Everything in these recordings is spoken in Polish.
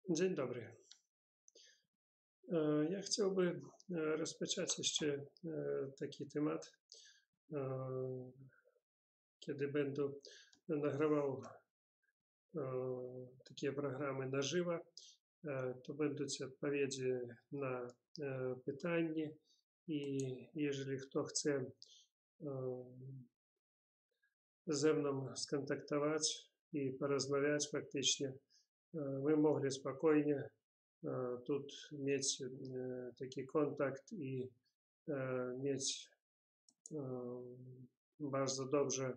Dzień dobry. Ja chciałbym rozpocząć jeszcze taki temat, e, kiedy będę nagrywał e, takie programy na żywo, to będą odpowiedzi na pytania i jeżeli kto chce ze mną skontaktować i porozmawiać faktycznie, my mogli spokojnie тут mieć taki kontakt i mieć bardzo dobrze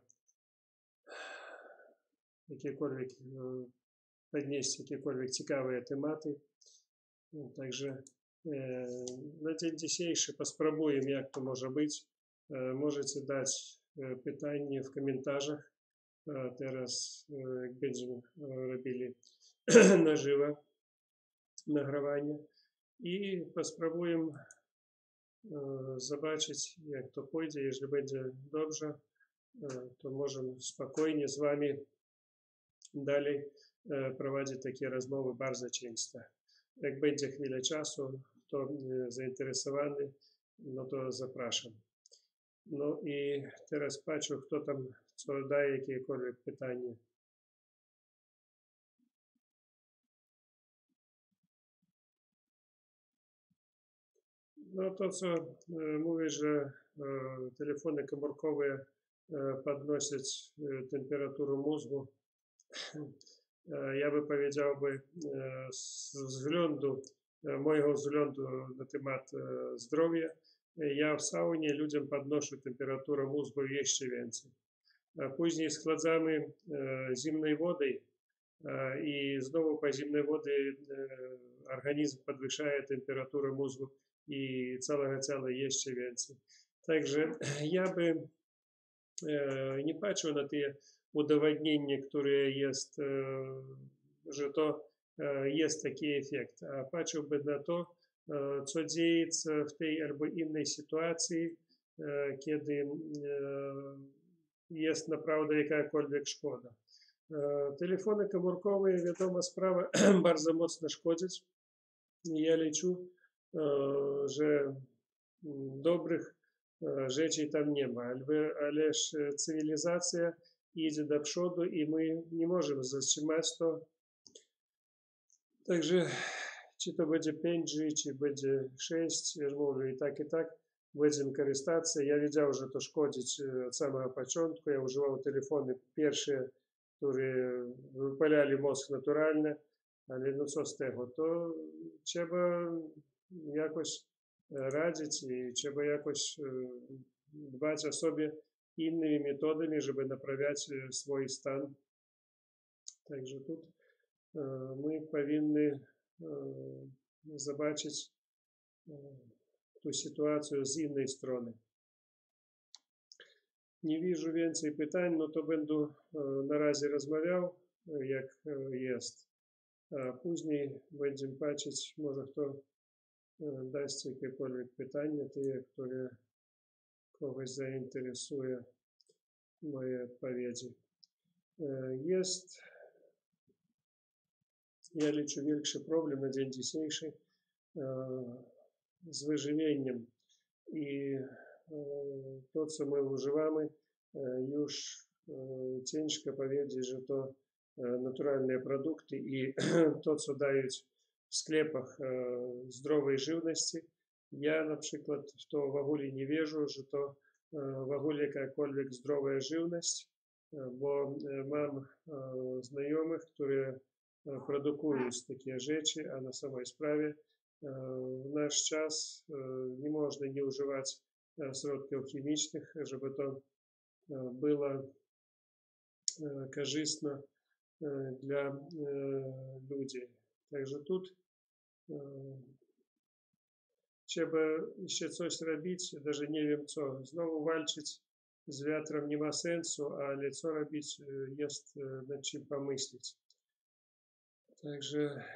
jakiekolwiek podnieść jakiekolwiek ciekawe tematy. Także na dzień dzisiejszy spróbujemy, jak to może być. Możecie dać pytanie w komentarzach. Teraz, jak będziemy robili na żywo nagrywanie i spróbujemy zobaczyć, jak to pójdzie. Jeżeli będzie dobrze, to możemy spokojnie z wami dalej prowadzić takie rozmowy bardzo często. Jak będzie chwilę czasu, kto zainteresowany, no to zapraszam. No i teraz patrzę, kto tam co daje jakiekolwiek pytanie. No to, co mówię, że telefony komórkowe podnosić temperaturę mózgu, ja by powiedziałby z mojego względu na temat zdrowia, ja w saunie ludziom podnoszę temperaturę mózgu jeszcze więcej. Później schładzamy zimnej wody i znowu po zimnej wody organizm podwyższa temperaturę mózgu i całego ciała jeszcze więcej. Także ja by nie patrzył na te udowodnienie, które jest, że to jest taki efekt, a patrzyłby na to, co dzieje się w tej albo innej sytuacji, kiedy jest naprawdę jakakolwiek szkoda. Telefony komórkowe, wiadomo, sprawa bardzo mocno szkodzić. Ja liczę, że dobrych rzeczy tam nie ma, ależ cywilizacja idzie do przodu i my nie możemy zatrzymać to. Także czy to będzie 5G, czy będzie 6, ja mówię i tak, będziemy korzystać. Ja wiedział, że to szkodzić od samego początku. Ja używał telefony pierwsze, które wypalali mózg naturalnie, ale no co z tego, to trzeba jakoś radzić i trzeba jakoś dbać o sobie innymi metodami, żeby naprawiać swój stan. Także тут my powinny zobaczyć tę sytuację z innej strony. Nie widzę więcej pytań, no to będę na razie rozmawiał, jak jest. A później będziemy patrzeć, może kto дасть jakiekolwiek pytanie, które kogoś zainteresuje moje odpowiedzi. Jest, ja liczę, większy problem na dzień dzisiejszy z wyżywieniem i to, co my używamy, już ciężko powiedzieć, że to naturalne produkty i to, co dają w sklepach zdrowej żywności. Ja na przykład w to w ogóle nie wierzę, że to w ogóle jakakolwiek zdrowa żywność, bo mam znajomych, które produkują takie rzeczy, a na samej sprawie w nasz czas nie można nie używać środków chemicznych, żeby to było korzystne dla ludzi. Także тут trzeba jeszcze coś robić, даже nie wiem co. Znowu walczyć z wiatrem nie ma sensu, ale co robić, jest nad czym pomyśleć. Także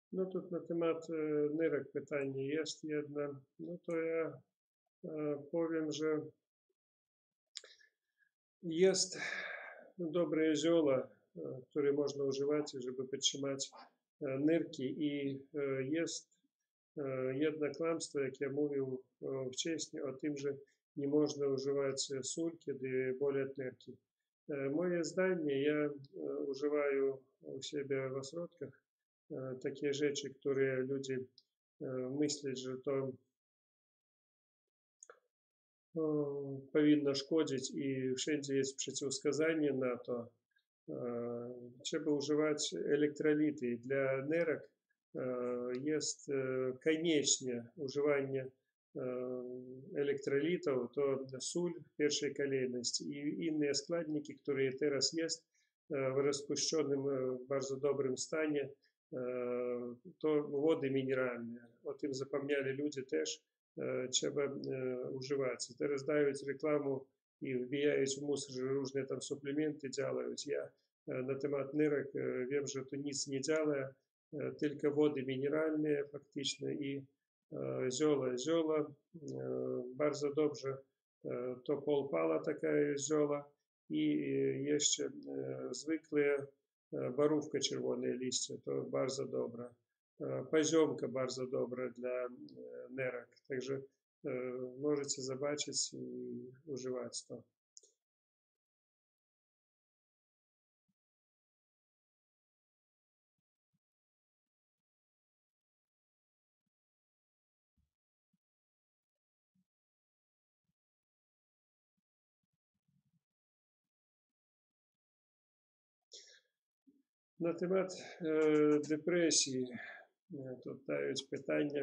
No тут na temat nyrek pytanie jest jedno. No to ja powiem, że jest dobre zioła, które można używać, żeby podtrzymać nyrki. I jest jedno kłamstwo, jak ja mówił wcześniej, o tym, że nie można używać sól, kiedy bolą nyrki. Moje zdanie, ja używаю u siebie w ośrodkach takie rzeczy, które ludzie myślą, że to powinno szkodzić i wszędzie jest przeciwwskazanie na to. Trzeba używać elektrolity. Dla nerek jest koniecznie używanie elektrolitów, to sól w pierwszej kolejności i inne składniki, które teraz jest w rozpuszczonym, bardzo dobrym stanie, to wody mineralne. O tym zapomnieli ludzie też. Trzeba używać. Teraz dają reklamу i wbijają w mусор, że różne tam suplementy działają. Ja na temat nyrek wiem, że to nic nie działa, tylko wody mineralne faktycznie i zioła. Zioła bardzo dobrze, to polpala taka zioła i jeszcze zwykłe borówka, czerwone liście, to bardzo dobre. Poziomka bardzo dobra dla nerek. Także możecie zobaczyć i używać to. Na temat depresji тут daють pytanie.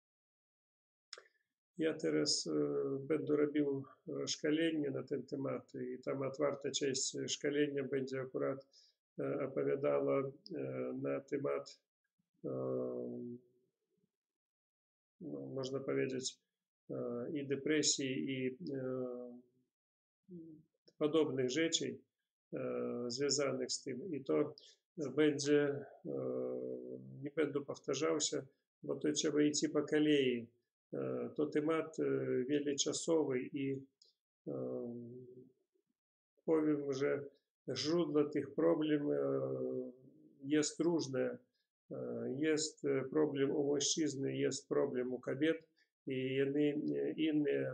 Ja teraz będę robił szkolenie na ten temat i tam otwarta część szkolenia będzie akurat opowiadała na temat, no, można powiedzieć, i depresji, i podobnych rzeczy związanych z tym. I to będzie, nie będę powtarzał się, bo to trzeba iść po kolei. To temat wieloczasowy i powiem, że źródło tych problem jest różne. Jest problem u mężczyzn, jest problem u kobiet i inne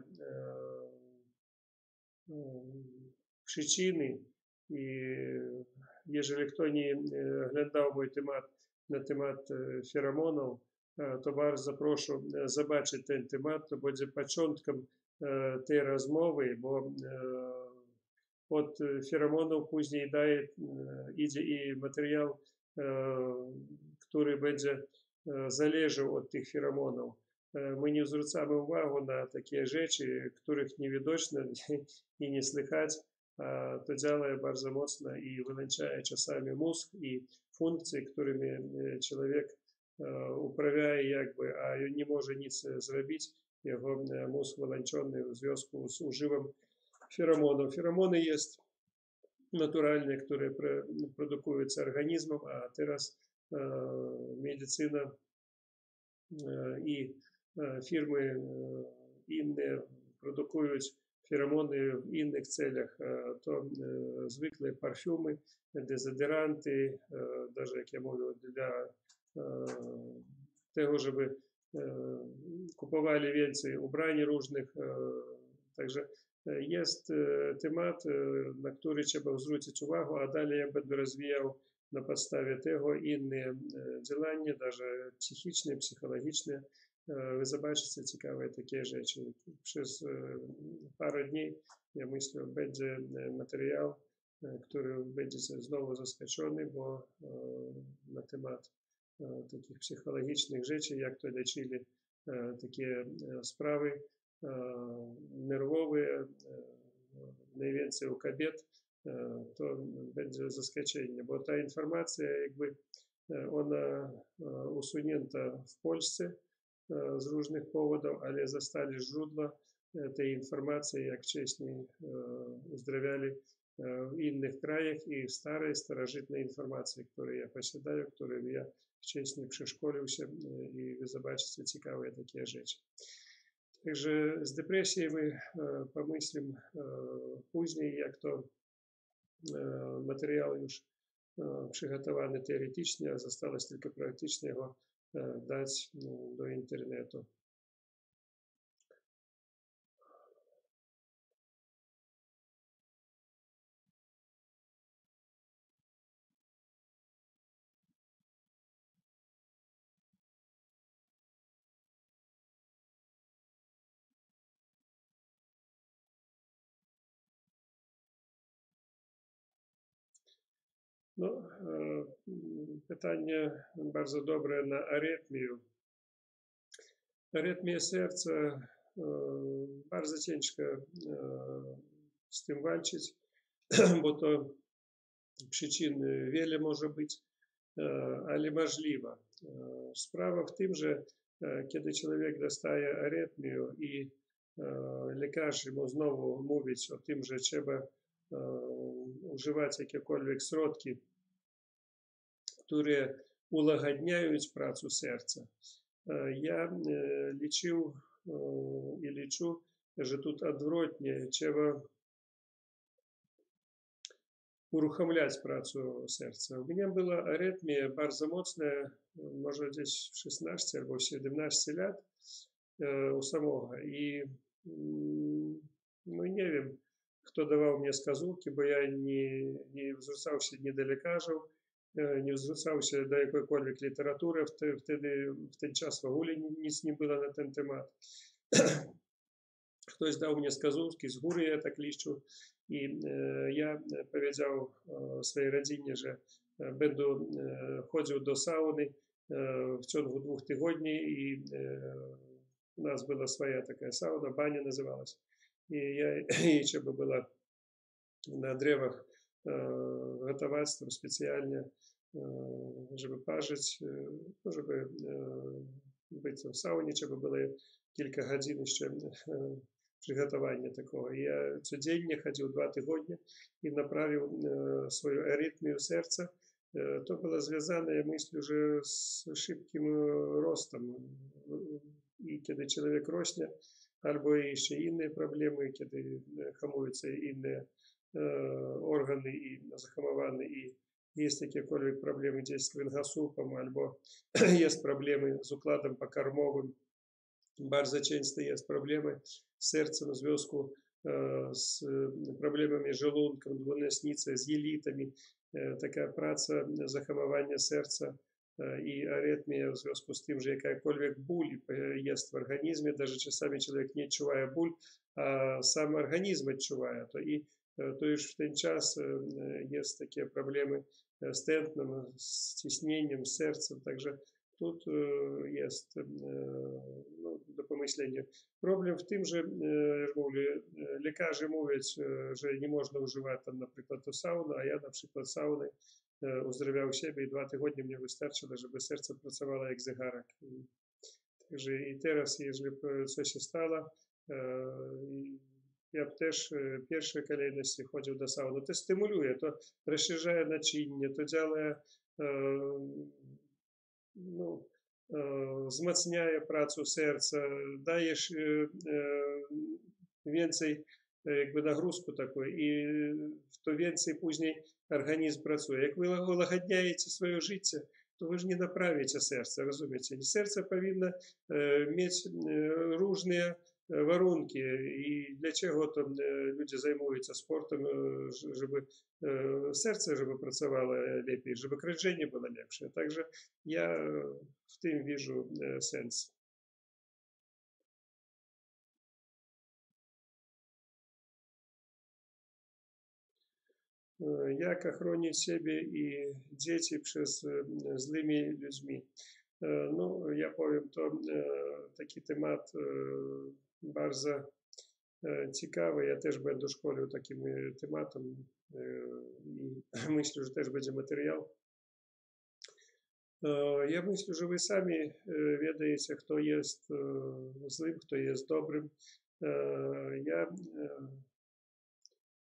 przyczyny. I jeżeli kto nie oglądał mój temat na temat feromonów, to bardzo proszę zobaczyć ten temat, to będzie początkiem tej rozmowy, bo od feromonów później idzie i materiał, który będzie zależał od tych feromonów. My nie zwracamy uwagi na takie rzeczy, których nie widoczne i nie słychać, a to działa bardzo mocno i wyłącza czasami mózg i funkcje, którymi człowiek uprawia jakby, a nie może nic zrobić. Jego mózg wyłączony w związku z używem feromonów. Feromony jest naturalne, które produkują organizmem, a teraz medycyna i firmy inne produkują feromony w innych celach. To zwykle parfumy, dezodoranty, даже, jak ja mówię, dla tego, żeby kupowali więcej ubrań różnych. Także jest temat, na który trzeba zwrócić uwagę, a dalej ja będę rozwijał na podstawie tego inne działania, даже psychiczne, psychologiczne. Wy zobaczycie ciekawe takie rzeczy. Przez parę dni, ja myślę, będzie materiał, który będziecie znowu zaskoczony, bo na temat takich psychologicznych rzeczy, jak to leczyli takie sprawy nerwowe, najwięcej u kobiet, to będzie zaskoczenie, bo ta informacja jakby ona usunięta w Polsce z różnych powodów, ale zostali źródła tej informacji, jak wcześniej uzdrawiali w innych krajach i starej, starożytnej informacji, które ja posiadаю, które ja wcześniej przeszkolił się i wy zobaczycie ciekawe takie rzeczy. Także z depresją my pomyślimy później, jak to materiał już przygotowany teoretycznie, a zostało tylko praktycznie go dać do internetu. No, pytanie bardzo dobre na arytmię. Arytmia serca, bardzo ciężko z tym walczyć, bo to przyczyn wiele może być, ale możliwe. Sprawa w tym, że kiedy człowiek dostaje arytmię i lekarz mu znowu mówić o tym, że trzeba używać jakiekolwiek środki, które ułagadniają pracę serca. Ja liczył i liczę, że тут odwrotnie, trzeba uruchamiać pracę serca. U mnie była arytmia bardzo mocna, może gdzieś w 16 albo 17 lat u samego. I no nie wiem, kto dawał mnie wskazówki, bo ja nie zwracał się nie do lekarzy, nie zwracał się do jakiejkolwiek literatury. Wtedy, w ten czas w ogóle nic nie było na ten temat. Ktoś dał mnie wskazówki z góry, ja tak liczył. I ja powiedział swojej rodzinie, że będę chodził do sauny w ciągu 2 tygodni i u nas była swoja taka sauna, bania nazywалась. I trzeba było na drzewach gotować tam specjalnie, żeby parzyć, żeby być w saunie, trzeba było kilka godzin jeszcze przygotowania takiego. Ja codziennie chodził 2 tygodnie i naprawił swoją arytmię serca. To było związane, ja myślę, że z szybkim rostem. I kiedy człowiek rośnie, albo jeszcze inne problemy, kiedy hamują inne organy i zahamowane, i jest jakiekolwiek problemy gdzieś z kręgosłupem, albo jest problemy z układem pokarmowym. Bardzo często jest problemy z sercem w związku z problemami żołądkiem, dwunastnicą, z jelitami. Taka praca zahamowania serca i arytmia w związku z tym, że jakakolwiek ból jest w organizmie, даже czasami człowiek nie odczuwa ból, a sam organizm odczuwa to. I to już w ten czas jest takie problemy z tętnem, z ciśnieniem, z sercem. Także тут jest no, do pomyślenia. Problem w tym, że lekarze mówią, że nie można używać tam na przykład to sauny, a ja na przykład sauny uzdrawiał siebie i 2 tygodnie mnie wystarczyło, żeby serce pracowało jak zegarek. Także i teraz, jeżeli coś się stało, ja też w pierwszej kolejności chodził do sauny. To stymuluje, to rozszerza naczynie, to działa no, wzmacniaje pracę serca, dajesz więcej jakby nagrózku taką i to więcej później organizm pracuje. Jak wy ułagadniacie swoje życie, to wy już nie naprawicie serca, rozumiecie? Serce powinno mieć różne warunki i dlaczego to ludzie zajmują się sportem, żeby serce żeby pracowało lepiej, żeby krążenie było lepsze. Także ja w tym widzę sens. Jak ochronić siebie i dzieci przed złymi ludźmi? No, ja powiem, to taki temat bardzo ciekawy. Ja też będę szkolił takim tematem i myślę, że też będzie materiał. Ja myślę, że wy sami wiecie, kto jest złym, kto jest dobrym. Ja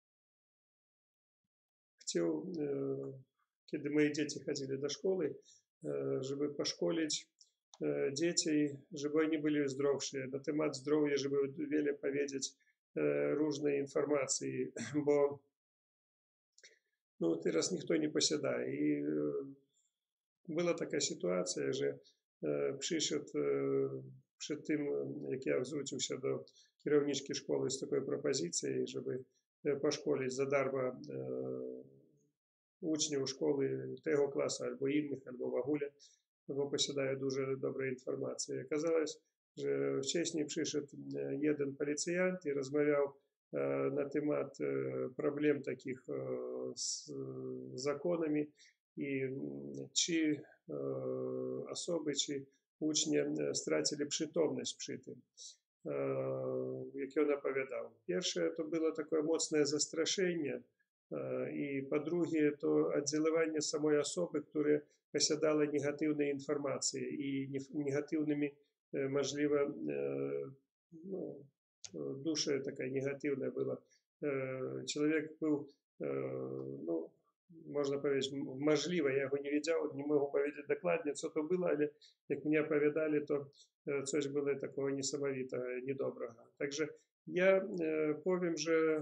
chciał, kiedy moje dzieci chodzili do szkoły, żeby poszkolić dzieci, żeby oni byli zdrowsi. Na temat zdrowia, żeby wiele powiedzieć różnej informacji, bo no, teraz никто nie posiada. I była taka sytuacja, że przyszedł przed tym, jak ja zwrócił się do kierowniczki szkoły z taką propozycją, żeby poszkolić za darmo uczniów szkoły tego klasu albo innych, albo w ogóle, bo posiadają дуже dobre informacje. Okazało, że wcześniej przyszedł jeden policjant i rozmawiał na temat problem takich z zakonami i czy osoby, czy ucznie stracili przytomność przy tym, jak on opowiadał. Pierwsze to było takie mocne zastraszenie i po drugie to oddziaływanie samej osoby, która posiadała negatywne informacje i negatywnymi możliwe no, душа такая негативная была. Человек был, ну, можна powiedzieć, можливо, я його не widział, не можу powiedzieć dokładnie, co to było, ale jak mnie opowiadali, to coś było takiego niesamowitego, niedobрого. Także ja powiem, że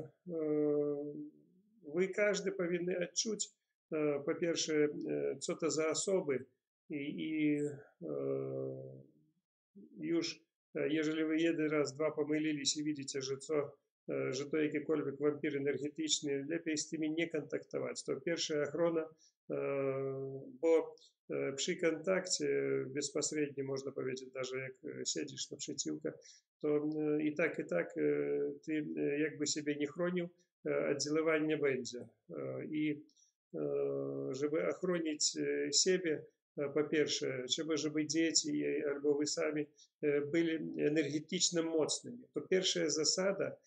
wy każdy powinny odczuć, po pierwsze, co to za osoby i już jeżeli wy jeden raz, dwa pomylились i widzicie, że to jakikolwiek wampir energetyczny, lepiej z tymi nie kontaktować. To pierwsza ochrona, bo przy kontakcie bezpośrednim, można powiedzieć, даже jak siedzisz naprzeciwko, to i tak ty jakby siebie nie chronił, oddziaływania nie będzie. I żeby ochronić siebie, po pierwsze, żeby dzieci albo wy sami byli energetyczno mocnymi. To pierwsza zasada,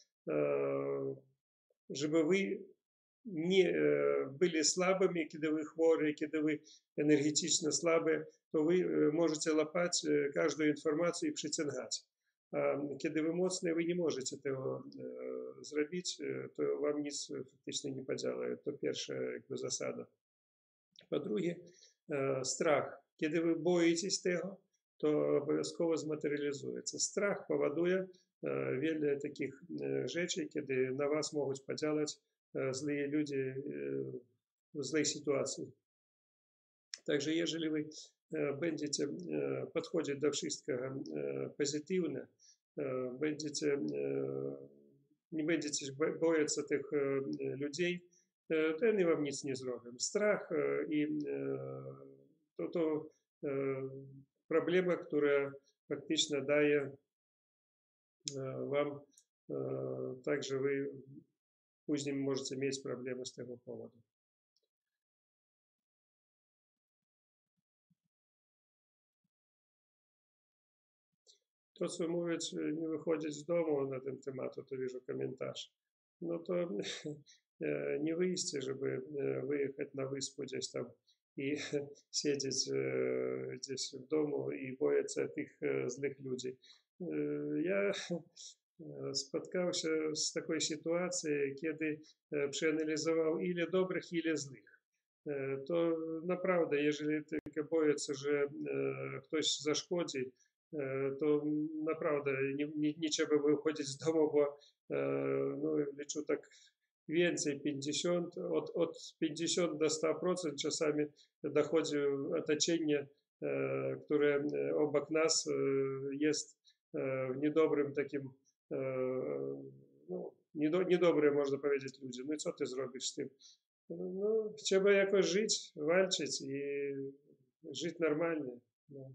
żeby wy nie byli słabymi, kiedy wy chorzy, kiedy wy energetyczno słabe, to wy możecie łapać każdą informację i przyciągać. A kiedy wy mocne, wy nie możecie tego zrobić, to wam nic faktycznie nie podziała. To pierwsza jakby zasada. Po drugie, strach. Kiedy wy boicie tego, to обов'язково zmaterializujecie. Strach powoduje wiele takich rzeczy, kiedy na was mogą podziałać złe ludzie w złej sytuacji. Także jeżeli wy będziecie podchodzić do wszystkiego pozytywnie, nie będziecie boić tych ludzi, to oni wam nic nie zrobią. Strach i to проблема, która faktycznie daje wam, także wy później możecie mieć problemy z tego powodu. To, co mówić, nie wychodzić z domu na ten temat, to widzę komentarz. No to nie wyjście, żeby wyjechać na wyspę gdzieś tam i siedzieć gdzieś w domu i boić się tych złych ludzi. Ja spotkał się z taką sytuacją, kiedy przeanalizował ile dobrych, ile złych. To naprawdę, jeżeli tylko boję się, że ktoś zaszkodzi, to naprawdę nie trzeba wychodzić z domu, bo no, liczę tak więcej, 50, od 50 do 100% czasami dochodzi otoczenie, które obok nas jest w niedobrym takim, no, niedobre można powiedzieć ludzie. No i co ty zrobisz z tym? No, trzeba jakoś żyć, walczyć i żyć normalnie. No.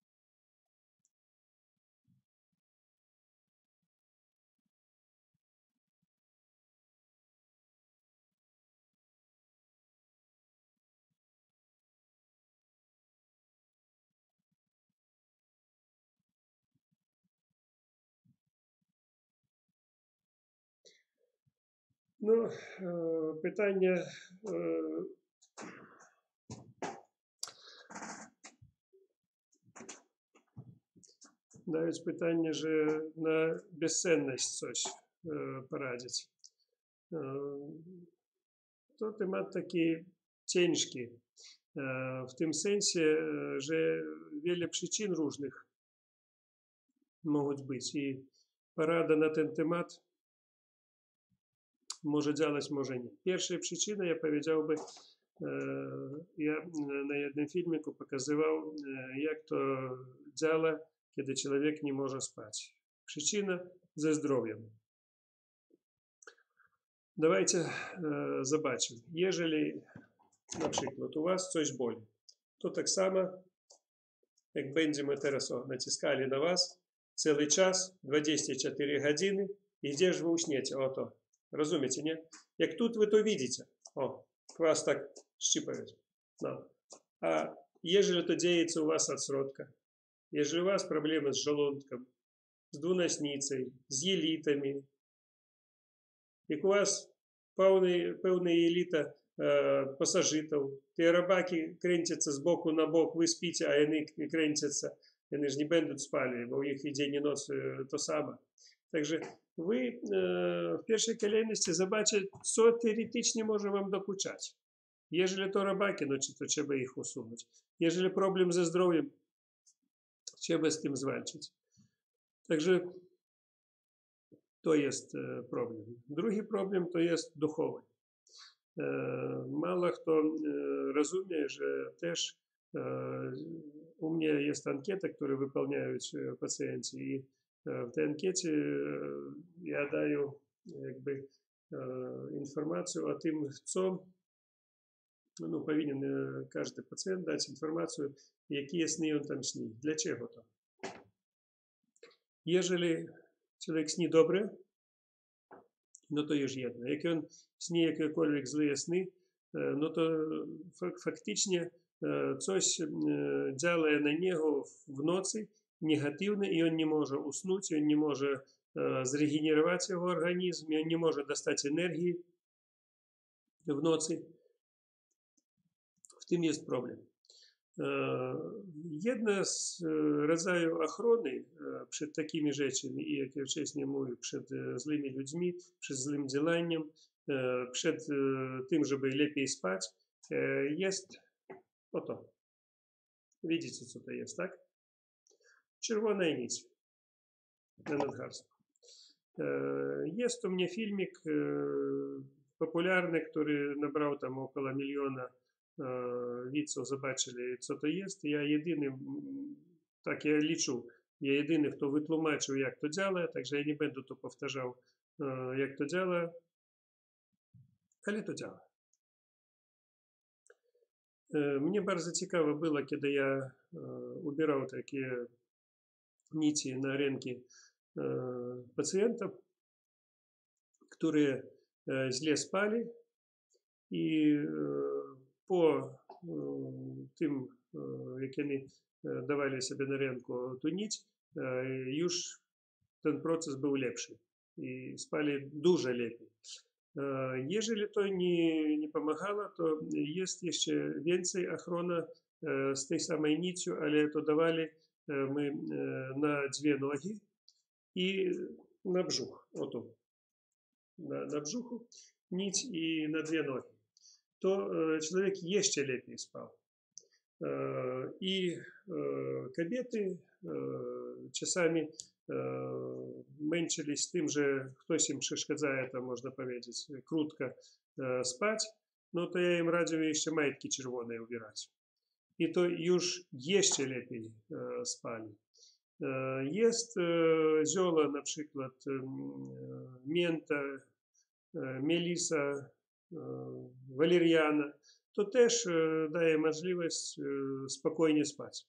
Ну, питання навіть питання же на безцінність coś порадить. To temat taki ciężki. W tym sensie, że wiele przyczyn różnych mogą być i porada na ten temat może działać, może nie. Pierwsza przyczyna, ja powiedziałby, ja na jednym filmiku pokazywał, jak to działa, kiedy człowiek nie może spać. Przyczyna ze zdrowiem. Давайте zobaczymy. Jeżeli na przykład u was coś boli, to tak samo, jak będziemy teraz naciskali na was cały czas, 24 godziny, i gdzież wy uśniecie, oto. Rozumiecie, nie? Jak тут вы to widzicie, was tak szczypают. No. A jeżeli to dzieje u was od środka, jeżeli u was problemy z żołądkiem, z dwunacznicą, z jelitami, jak u was pełna jelita pasożytów, te robaki kręcятся z boku na bok, wy śpicie, a oni kręcятся, oni ж nie będą spali, bo ich i dzień i noc to samo. Także wy w pierwszej kolejności zobaczycie, co teoretycznie może wam dokuczać. Jeżeli to robaki, no to trzeba ich usunąć. Jeżeli problem ze zdrowiem, trzeba z tym zwalczyć. Także to jest problem. Drugi problem to jest duchowy. Mało kto rozumie, że też u mnie jest ankieta, którą wypełniają pacjenci, i w tej ankiecie ja daję jakby informację o tym, co powinien każdy pacjent dać informację, jakie sny on tam śni, dlaczego to. Jeżeli człowiek śni dobre, no to już jedno. Jak on śni jakiekolwiek złe sny, no to faktycznie coś działa na niego w nocy negatywne i on nie może usnąć, on nie może zregenerować jego organizm, on nie może dostać energii w nocy. W tym jest problem. Jedna z rodzajów ochrony przed takimi rzeczami, i jak ja wcześniej mówił, przed złymi ludźmi, przed złym działaniem, przed tym, żeby lepiej spać, jest oto. Widzicie, co to jest, tak? Czerwona nić na nadgarstku. Jest u mnie filmik popularny, który nabrał tam około 1 miliona widzów, zobaczyli, co to jest. Ja jedyny, tak ja liczę, я jedyny, kto wytłumaczył, jak to działa, także ja nie będę to powtarzał, jak to działa, ale to działa. Mnie bardzo ciekawo było, kiedy ja ubierał takie nici na ręki pacjentów, które źle spali, i po tym, jak oni dawali sobie na ręku tę nić, już ten proces był lepszy i spali dużo lepiej. Jeżeli to nie pomagało, to jest jeszcze więcej ochrona z tej samej nicią, ale to dawali my na 2 nogi i na brzuch. Oto. Na brzuchu nić i na 2 nogi. To człowiek jeszcze lepiej spał. I kobiety czasami męczyli tym, że ktoś im przeszkadza, to można powiedzieć, krótko spać, no to ja im radził jeszcze majtki czerwone ubierać. I to już jeszcze lepiej spali. Jest zioła, na przykład mięta, melisa, waleriana, to też daje możliwość spokojnie spać.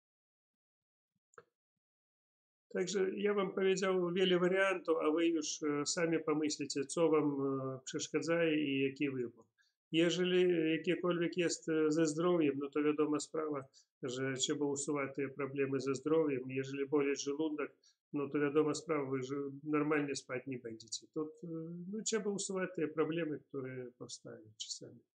Także ja wam powiedział wiele wariantów, a wy już sami pomyślicie, co wam przeszkadza i jaki wybór. Jeżeli jakiekolwiek jest ze zdrowiem, no to wiadoma sprawa, że trzeba usuwać te problemy ze zdrowiem. Jeżeli boli żołądek, no to wiadoma sprawa, że normalnie spać nie będziecie. To no, trzeba usuwać te problemy, które powstają czasami.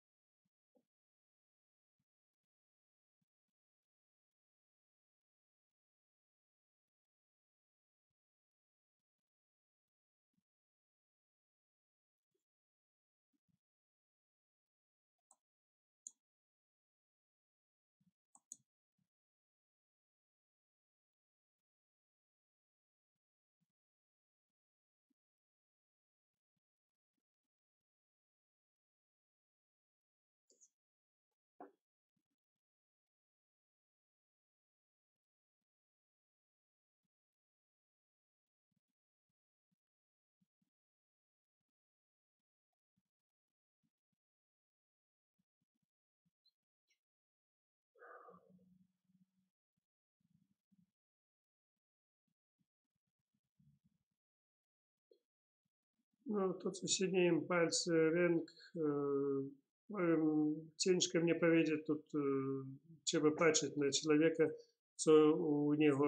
No, to, co siedziałem palce ręk, powiem, ciężko mnie powiedzieć, тут trzeba patrzeć na człowieka, co u niego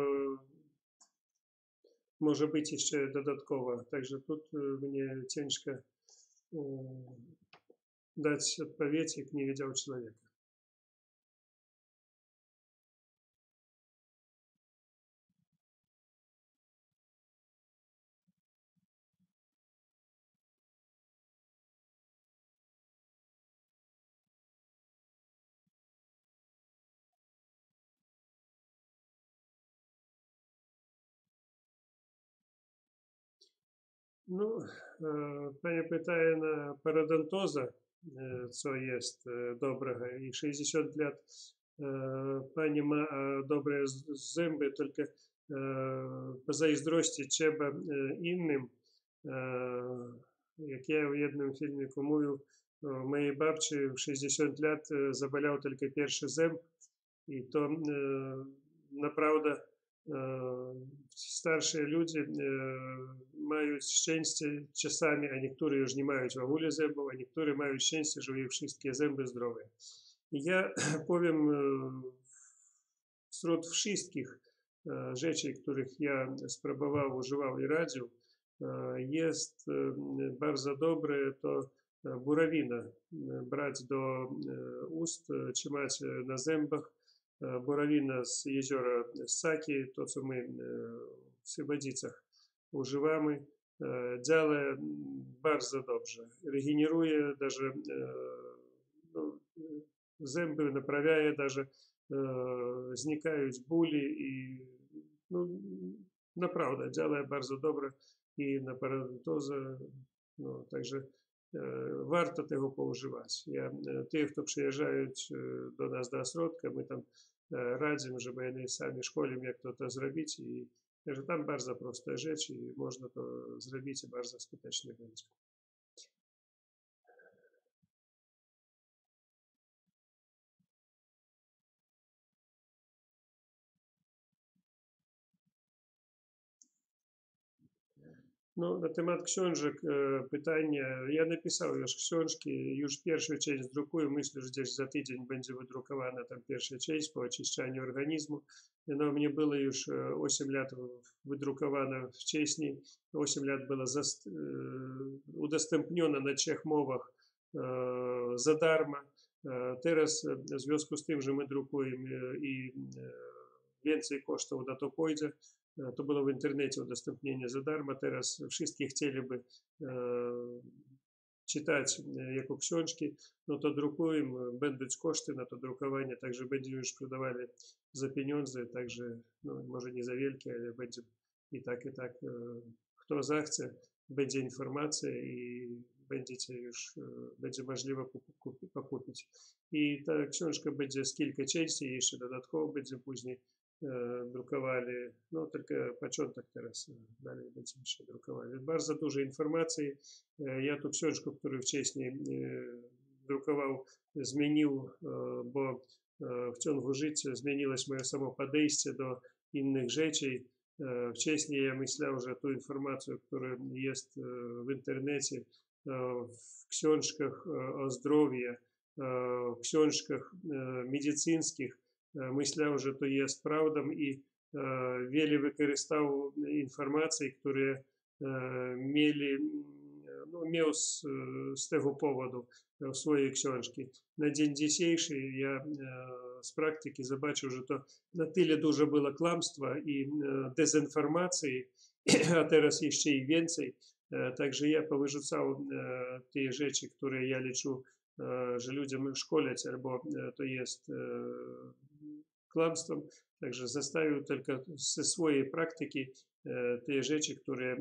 może być jeszcze dodatkowo. Także тут mnie ciężko dać odpowiedź, jak nie widział człowieka. Ну, пані питає на пародонтоза, co jest dobrego. I 60 lat pani ma dobre zęby, tylko pozazdrościć trzeba innym. Jak ja w jednym filmiku mówił, mojej babci w 60 lat zabolał tylko pierwszy zęb i to naprawdę starsi ludzie mają szczęście czasami, a niektórzy już nie mają w ogóle zębów, a niektórzy mają szczęście, że ich wszystkie zęby zdrowe. I ja powiem, wśród wszystkich rzeczy, których ja spróbował, używał i radził, jest bardzo dobre to burawina brać do ust, trzymać na zębach. Burawina z jeziora Saki, to co my w Sybadzicach używamy, działa bardzo dobrze. Regeneruje, даже zęby naprawia, даже znikają bóli i naprawdę działa bardzo dobrze i na parodontozę, także warto tego poużywać. Tych, kto przyjeżdżają do nas do ośrodka, my tam radzimy, żeby oni sami szkolimy, jak to zrobić. I także tam bardzo proste rzeczy i można to zrobić i bardzo skutecznie będzie. No, na temat książek pytanie. Ja napisał już książki, już pierwszą część drukuję. Myślę, że gdzieś za tydzień będzie wydrukowana tam pierwsza część po oczyszczaniu organizmu. Ona u mnie była już 8 lat wydrukowana wcześniej. 8 lat była udostępniona na 3 mowach za darmo. Teraz w związku z tym, że my drukujemy i więcej kosztów na to pójdzie, to było w internecie udostępnienie za darmo. Teraz wszyscy chcieliby czytać jako książki, no to drukujemy, będą koszty na to drukowanie, także będziemy już sprzedawali za pieniądze, także no, może nie za wielkie, ale będzie i tak, kto zechce, będzie informacja i będzie możliwe pokupić. I ta książka będzie z kilka części, jeszcze dodatkowo będzie później drukowali, no tylko początek teraz, dalej będziemy się drukowali. Bardzo dużo informacji. Ja tu książkę, którą wcześniej drukował, zmienił, bo w ciągu życia zmieniło się moje samo podejście do innych rzeczy. Wcześniej ja myślał, że tu informację, która jest w internecie, w książkach o zdrowiu, w książkach medycyńskich, myślał, że to jest prawdą i wiele wykorzystał informacji, które miał z tego powodu w swojej książki. Na dzień dzisiejszy ja z praktyki zobaczył, że to na tyle dużo było kłamstwa i dezinformacji, a teraz jeszcze i więcej. Także ja powyrzucał te rzeczy, które ja liczę, że ludziom szkolać, albo to jest kłamstwem. Także zostawił tylko ze swojej praktyki te rzeczy, które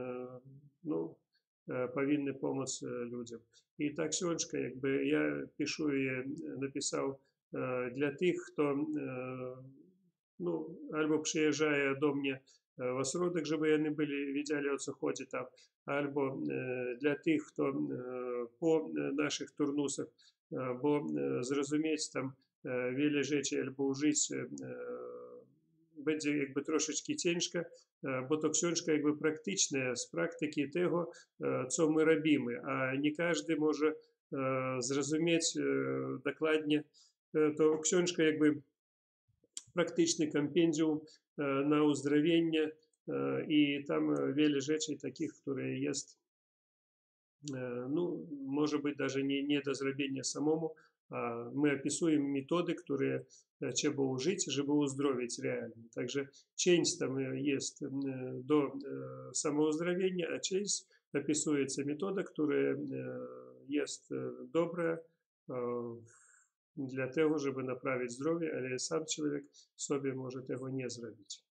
powinny pomóc ludziom. I ta książka, jakby ja piszę je, napisał dla tych, kto albo przyjeżdżają do mnie w ośrodek, żeby oni wiedzieli, o co chodzi tam, albo dla tych, kto po naszych turnusach, bo zrozumieć tam wiele rzeczy, albo użyć będzie jakby трошечки ciężka, bo to książka jakby praktyczna, z praktyki tego, co my robimy, a nie każdy może zrozumieć dokładnie. To książka jakby praktyczny kompendium na uzdrowienie i tam wiele rzeczy takich, które jest, ну, może być даже nie do zrobienia samemu, a my opisujemy metody, które trzeba użyć, żeby uzdrowić realnie. Także część tam jest do samouzdrowienia, a część opisujется metoda, która jest dobra dla tego, żeby naprawić zdrowie, ale sam człowiek sobie może tego nie zrobić.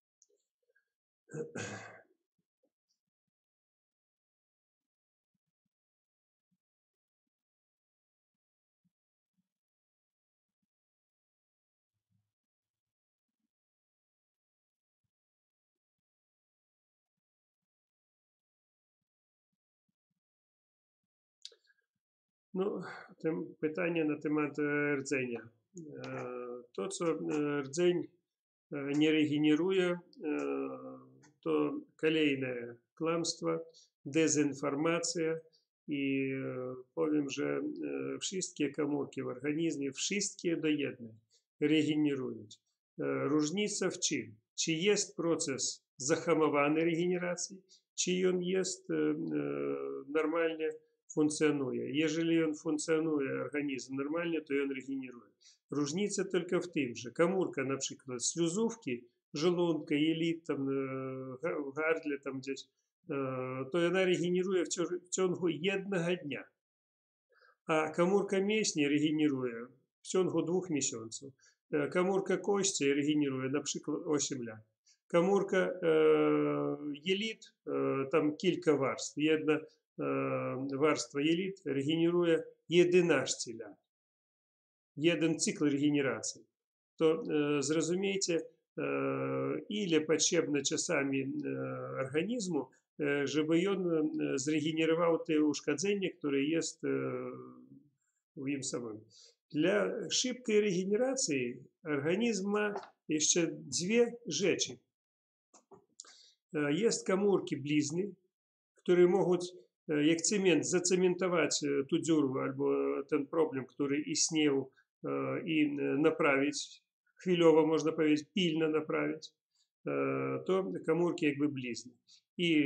Ну, питання на temat rdzenia. To, co rdzeń nie regeneruje, to kolejne kłamstwo, dezinformacja i powiem, że wszystkie komórki w organizmie, wszystkie do jednej regenerują. Różnica w czym? Czy jest proces zahamowany regeneracji, czy on jest normalnie funkcjonuje. Jeżeli on funkcjonuje, organizm normalnie, to on regeneruje. Różnica tylko w tym, że komórka, na przykład śluzówki, żołądka, jelit, tam, w gardle, tam gdzieś, to ona regeneruje w ciągu jednego dnia. A komórka mięśni regeneruje w ciągu 2 miesięcy. Komórka kości regeneruje na przykład 8 lat. Komórka jelit, tam kilka warstw. Jedna warstwa jelit regeneruje 11 lat. Jeden cykl regeneracji. To zrozumiecie, ile potrzebne czasami organizmu, żeby on zregenerował te uszkodzenia, które jest w nim samym. Dla szybkiej regeneracji organizm ma jeszcze 2 rzeczy. Jest komórki blizny, które mogą jak cement zacementować tu dziurę albo ten problem, który istniał i naprawić, chwilowo można powiedzieć, pilno naprawić, to komórki jakby blizny. I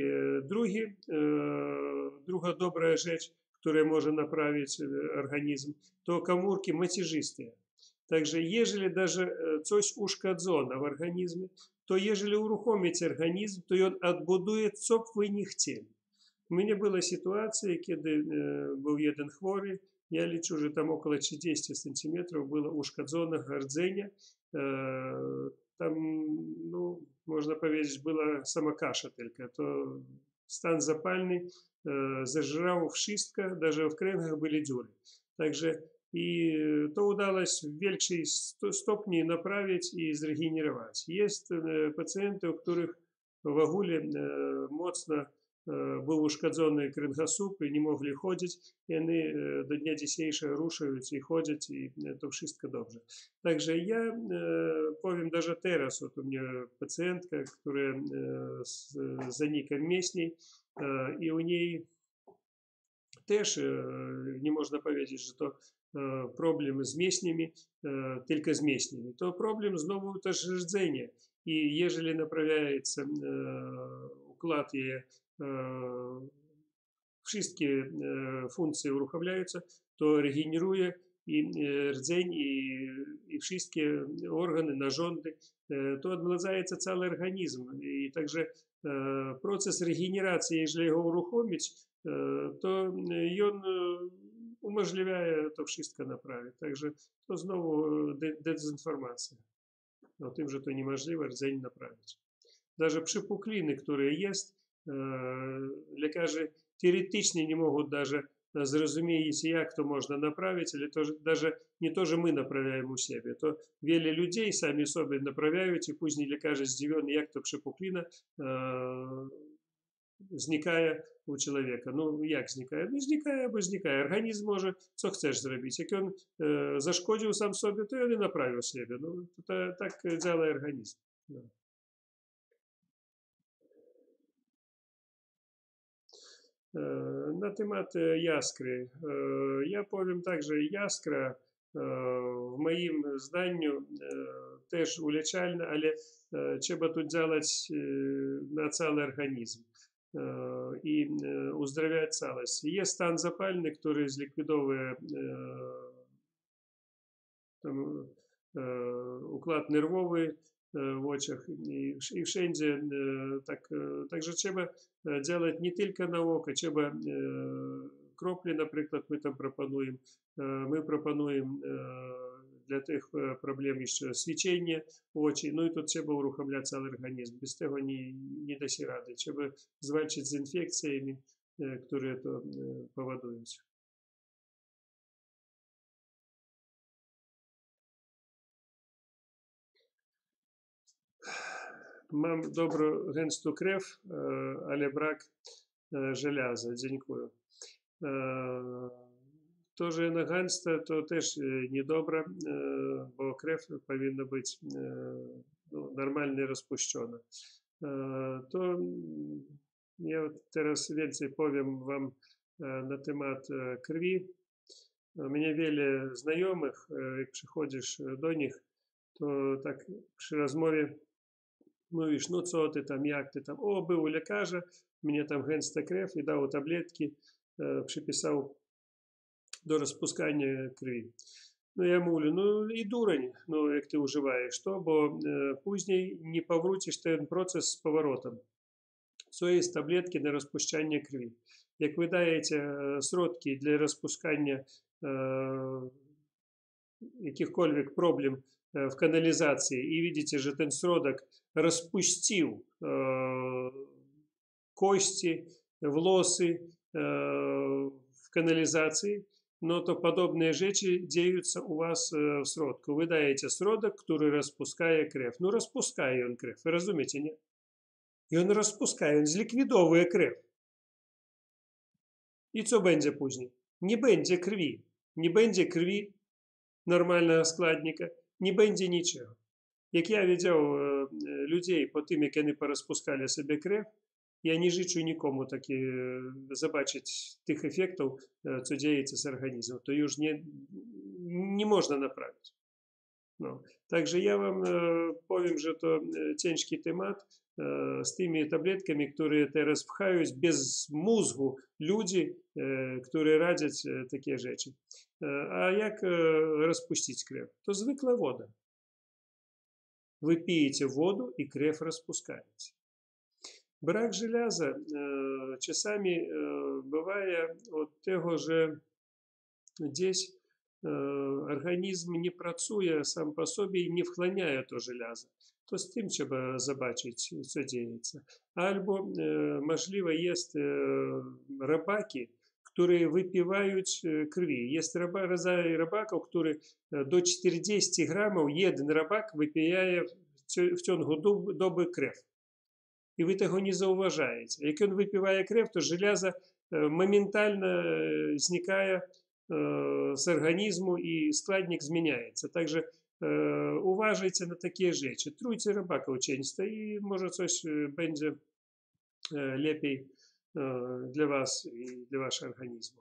druga dobra rzecz, która może naprawić organizm, to komórki macierzyste. Także jeżeli даже coś uszkodzone w organizmie, to jeżeli uruchomić organizm, to on odbuduje, co wy nie chcieli. У меня была ситуация, когда был jeden chory, я лечу, że tam około 30 сантиметров было ушкоdzone rdzenia. Tam, no, można powiedzieć, była sama kasza tylko. To stan zapalny zażrał wszystko, даже w kręgach były dziury. Także i to udało się w większym stopniu naprawić i zregenerować. Jest pacjenty, u których w ogóle mocno był uszkodzony kręgosłup i nie mogli chodzić, i oni do dnia dzisiejszego ruszają i chodzą i to wszystko dobrze. Także ja powiem, даже teraz, вот у меня pacjentka, która z zanikiem mięśni i u niej też nie można powiedzieć, że to problem z mięśniami, tylko z mięśniami. To problem znowu też rdzenia. I jeżeli naprawiaється układ i wszystkie funkcje uruchamiające, to regeneruje i rdzeń, i wszystkie organy, narządy, to odmładzaється cały organizm. I także proces regeneracji, jeżeli go uruchomić, to on umożliwia to wszystko naprawić. Także to znowu dezinformacja o tym, że to niemożliwe rdzeń naprawić. Даже przypukliny, które jest, lekarze теоретично nie mogą даже zrozumieć, jak to można naprawić, ale to даже nie to, że my naprawiamy u siebie, to wiele ludzi sami sobie naprawiają i później lekarze zdziwieni, jak to przypuklina znikає у człowieka. No jak znikає? No znikає, bo znikає. Organizm może, co chcesz zrobić. Jak on zaszkodził sam sobie, to on i naprawił siebie. No to tak działa organizm. No. На темат яскри. Я повім також, яскра в моїм зданню теж улічальна, але треба тут робити на цілий організм і уздоровляти цілість. Є стан запальний, який зліквідовує уклад нервовий в очах и wszędzie. Также треба делать не только на око, треба кроплі, наприклад, ми там пропонуємо. Ми пропонуємо для тих проблем ще свічення очі, ну і тут треба урухомляти цілий організм. Без того не досі ради. Треба звальчити з інфекціями, які це поводують. Mam dobrą, gęstą krew, ale brak żelaza. Dziękuję. To, że ona gęsta, to też niedobra, bo krew powinna być normalnie rozpuszczona. To ja teraz więcej powiem wam na temat krwi. У меня wiele znajomych, jak przychodzisz do nich, to tak przy rozmowie mówisz, no co ty tam, jak ty tam, o, był u lekarza, mnie tam gęsta krew i dał tabletki, przypisał do rozpuskania krwi. No ja mówię, no i dureń, no jak ty używаєш to, bo później nie powrócisz ten proces z powrotem. Co jest tabletki na rozpuszczanie krwi. Jak wy dajecie środki dla rozpuszczania jakichkolwiek problem w kanalizacji i widzicie, że ten środek rozpuścił kości, włosy w kanalizacji, no to podobne rzeczy dzieją się u was w środku. Wy dajecie środek, który rozpuszcza krew. No rozpuszcza on krew, rozumiecie, nie? I on rozpuszcza, on zlikwidowuje krew. I co będzie później? Nie będzie krwi. Nie będzie krwi normalnego składnika, nie będzie niczego. Jak ja widział ludzi po tym, jak oni porozpuszczali sobie krew, ja nie życzę nikomu zobaczyć tych efektów, co dzieje się z organizmem. To już nie można naprawić. No. Także ja wam powiem, że to ciężki temat z tymi tabletkami, które teraz pchają bez mózgu ludzi, którzy radzą takie rzeczy. A jak rozpuścić krew? To zwykła woda. Wy pijecie wodę i krew rozpuszczacie. Brak żelaza czasami бывает od tego, że gdzieś organizm nie pracuje sam po sobie i nie wchłania to żelazo. To z tym trzeba zobaczyć, co dzieje się. Albo możliwe jest robaki, które wypiwają krwi. Jest rodzaj robaków, które do 40 gramów jeden robak wypija w ciągu doby krew. I wy tego nie zauważacie. Jak on wypiwa krew, to żelazo momentalnie znikaje z organizmu i składnik zmieniaється. Także uważajcie na takie rzeczy. Trójcie robaków często i może coś będzie lepiej dla was i dla waszego organizmu.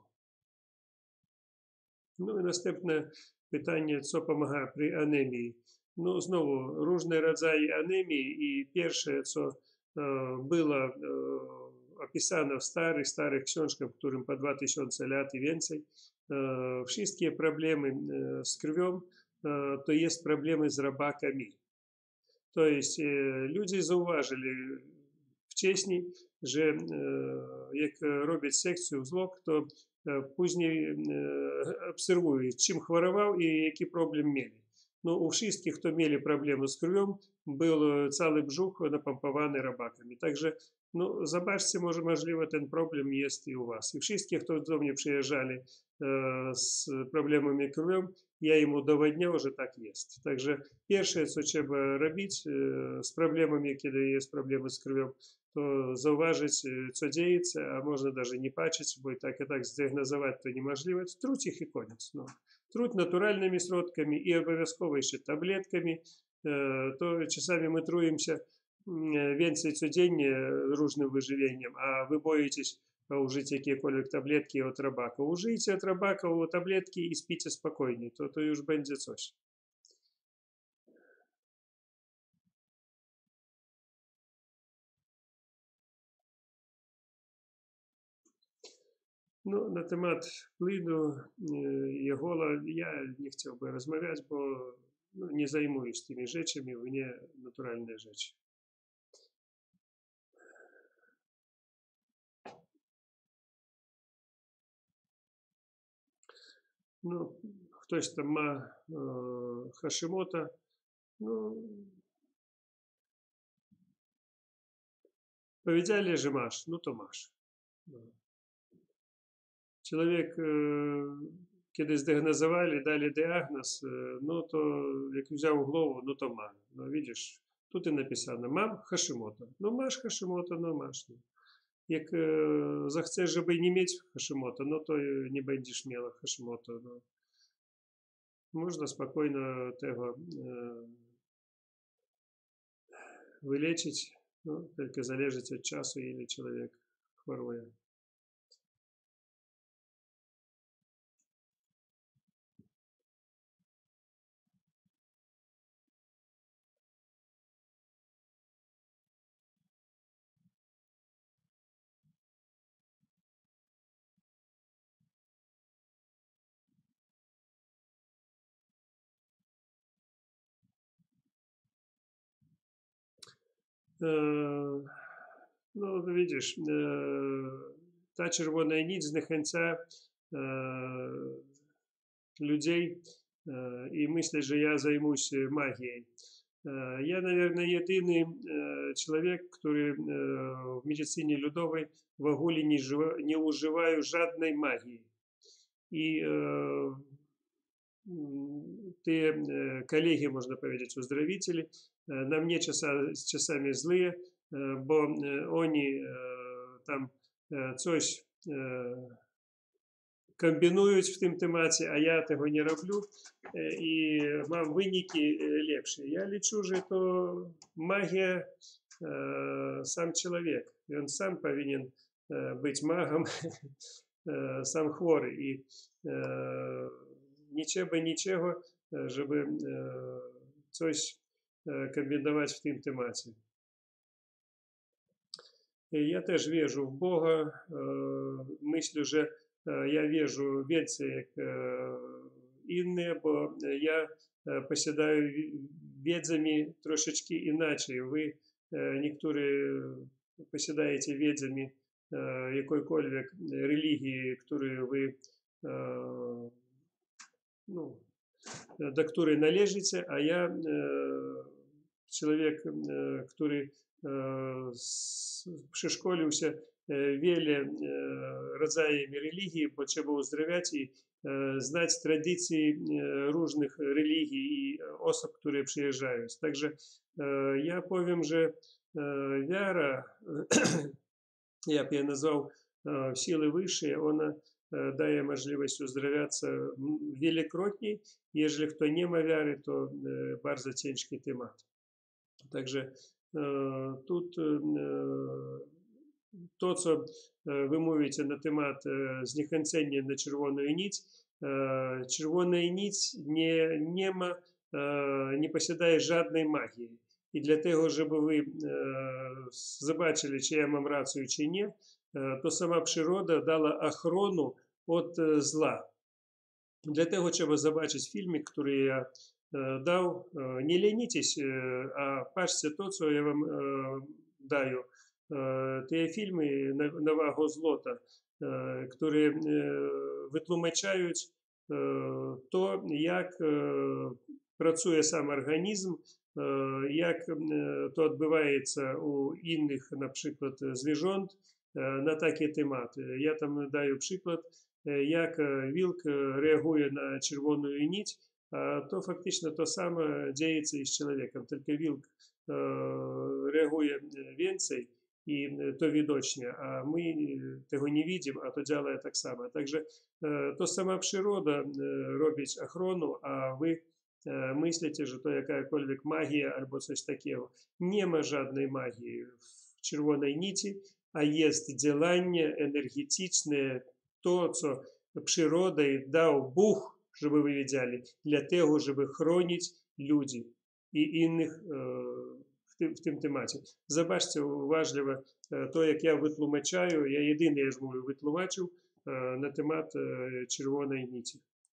No i następne pytanie, co pomaga przy anemii. No znowu, różne rodzaje anemii i pierwsze, co było opisane w starych książkach, którym po 2000 lat i więcej, wszystkie problemy z krwią to jest problemy z robakami. To jest ludzie zauważyli wcześniej, że jak robią sekcję zwłok, to później obserwują, czym chorował i jaki problem mieli. No u wszystkich, kto mieli problemy z krwią, był cały brzuch napompowany robakami. Także no, zobaczcie, może możliwe ten problem jest i u was. I wszystkich, kto do mnie przyjeżdżali z problemami krwią, ja im udowodniał, że tak jest. Także pierwsze, co trzeba robić z problemami, kiedy jest problemy z krwią, to zauważyć, co dzieje się, a można даже nie patrzeć, bo i tak zdiagnozować to niemożliwe. Truć ich i koniec. No. Truć naturalnymi środkami i obowiązkowo jeszcze tabletkami. To czasami my trujemy się więcej codziennie różnym wyżywieniem, a wy boicie а ўжыць якія-колwiek таблеткі od рабака. Ужыйце od рабака у таблеткі і спіце спакойней, то już będzie coś. No, na temat płynu Jehola ja nie chciałbym rozmawiać, bo no, nie zajmuję się tymi rzeczami, mnie naturalne rzeczy. No, ktoś tam ma Hashimoto, no, powiedzieli, że masz, no to masz. No. Człowiek, kiedy zdiagnozowali, dali diagnoz, no to jak wziął głowę, no to ma. No widzisz, тут i napisane, mam Hashimoto. No masz Hashimoto, no masz. No. Jak zechcesz, żeby nie mieć Hashimoto, no to nie będziesz miała Hashimoto. No. Można spokojnie tego wyleczyć, no, tylko zależy od czasu, ile człowiek choruje. No widzisz, ta czerwona nić zniechęca ludzi i myślę, że ja zajmuję się magią. Ja, наверное, jedyny człowiek, który w medycynie ludowej w ogóle nie używają żadnej magii. I te коллеги, można powiedzieć, uzdrowicieli, na mnie czasami złe, bo oni tam coś kombinują w tym temacie, a ja tego nie robię i mam wyniki lepsze. Ja liczę, że to magia sam człowiek. I on sam powinien być magiem, sam chory. I nie trzeba niczego, żeby coś kombinować w tym temacie. Ja też wierzę w Boga. Myślę, że ja wierzę więcej jak inne, bo ja posiadаю wiedzami troszeczkę inaczej. Wy niektórzy posiadacie wiedzami jakiejkolwiek religii, której wy no, do której należycie, a ja człowiek, który przeszkolił się wiele rodzajami religii, bo trzeba uzdrawiać i znać tradycje różnych religii i osób, które przyjeżdżają. Także ja powiem, że wiara, ja bym je nazwał siły wyższej, ona daje możliwość uzdrawiаться wielokrotnie. Jeżeli kto nie ma wiary, to bardzo ciężki temat. Także тут to, co wy mówicie na temat zniechęcenia na czerwoną nić, czerwona nić nie posiadaje żadnej magii. I dlatego, żeby wy zobaczyli, czy ja mam rację, czy nie, to sama przyroda dała ochronę od zła. Dlatego trzeba zobaczyć filmik, który ja dał. Nie ленитесь, a patrzcie to, co ja wam daję. Te filmy Nowego Złota, które wytłumaczają to, jak pracuje sam organizm, jak to odbywaється u innych, na przykład zwierząt, na takie tematy. Ja tam daję przykład, jak wilk reaguje na czerwoną nić, a to faktycznie to samo dzieje się z człowiekiem, tylko wilk reaguje więcej i to widocznie, a my tego nie widzimy, a to działa tak samo. Także to sama przyroda robi ochronę, a wy myślicie, że to jakakolwiek magia albo coś takiego. Nie ma żadnej magii w czerwonej nici, а є ділання енергетичне, то, що природою дав Бог, щоб ви віддяли, для того, щоб хронити людей і інших в тим тематі. Забачте, важливо, то, як я витлумачаю, я єдиний, я ж мовлю, витлумачив на темат червоної ниті.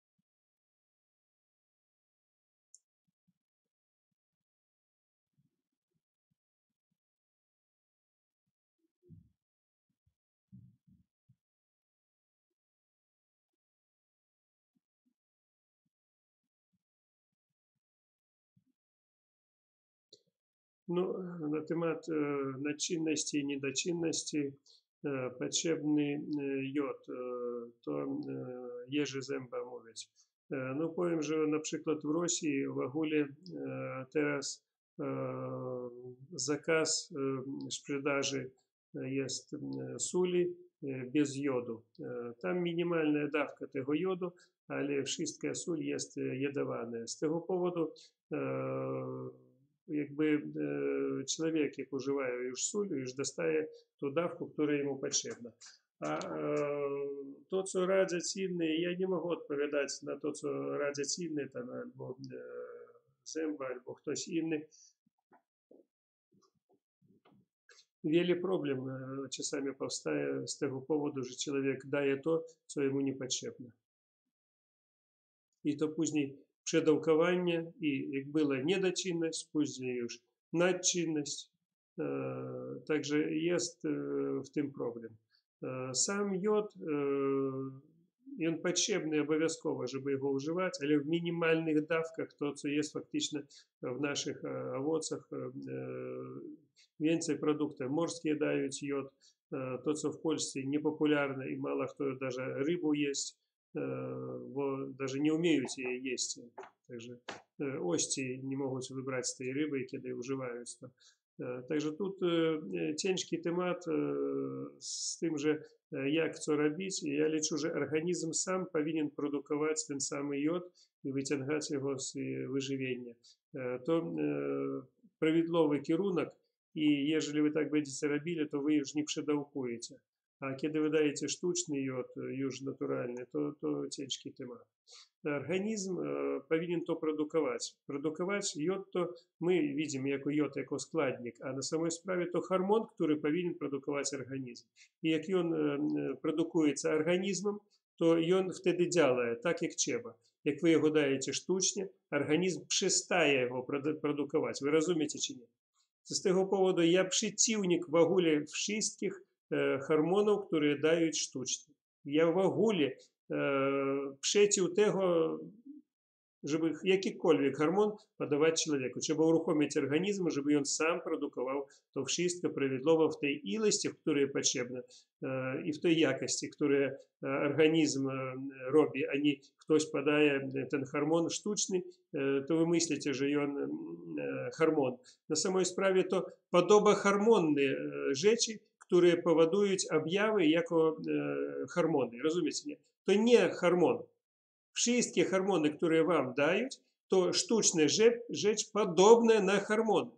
Ну, на темат начинності і недочинності потрібний йод, то Єжи Земба мовить. Ну, powiem, że na przykład w Rosji w ogóle teraz zakaz sprzedaży jest soli bez jodu. Tam minimalna dawka tego jodu, ale wszystka sól jest jodowana. Z tego powodu jakby człowiek, jak używa już sól, już dostaje tą dawkę, która jemu potrzebna. A to, co radzą inni, ja nie mogę odpowiadać na to, co radzą inni, tam albo Zemba, albo ktoś inny. Wiele problem czasami powstaje z tego powodu, że człowiek daje to, co jemu nie potrzebne. I to później przedawkowanie i jak była niedoczynność, później już nadczynność. Także jest w tym problem. Sam jod, on potrzebny обов'язково, żeby jego używać, ale w minimalnych dawkach, to co jest faktycznie w naszych owocach, więcej produktów morskie dają jod, to co w Polsce niepopularne i mało kto даже rybу jest, bo даже nie umieją jej jeść. Także ości nie mogą wybrać z tej ryby, kiedy używają to. Także тут ciężki temat z tym, że jak co robić. Ja liczę, że organizm sam powinien produkować ten sam jod i wyciągać go z wyżywienia. To prawidłowy kierunek i jeżeli wy tak będziecie robili, to wy już nie przedawkujecie. A kiedy wy dajecie sztuczny jod, już naturalny, to ciężki temat. Організм повинен то продукувати. Продукувати йод, то ми бачимо як йод, як складник, а на самій справі то гормон, який повинен продукувати організм. І як він продукується організмом, то він вtedy діє так, як треба. Як ви його даєте штучно, організм перестає його продукувати. Ви розумієте чи ні? З того поводу я противник в огуле всіх гормонів, які дають штучно. Я в огуле przeciw tego, żeby jakikolwiek hormon podawać człowieku. Trzeba uruchomić organizm, żeby on sam produkował to wszystko prawidłowo w tej ilości, w której potrzebne i w tej jakości, którą organizm robi, a nie ktoś podaje ten hormon sztuczny, to wy myślicie, że on hormon. Na samej sprawie to podobохормонne rzeczy, które powodują objawy jako hormony. Rozumiecie, nie? To nie hormon. Wszystkie hormony, które wam dają, to sztuczna rzecz podobna na hormony.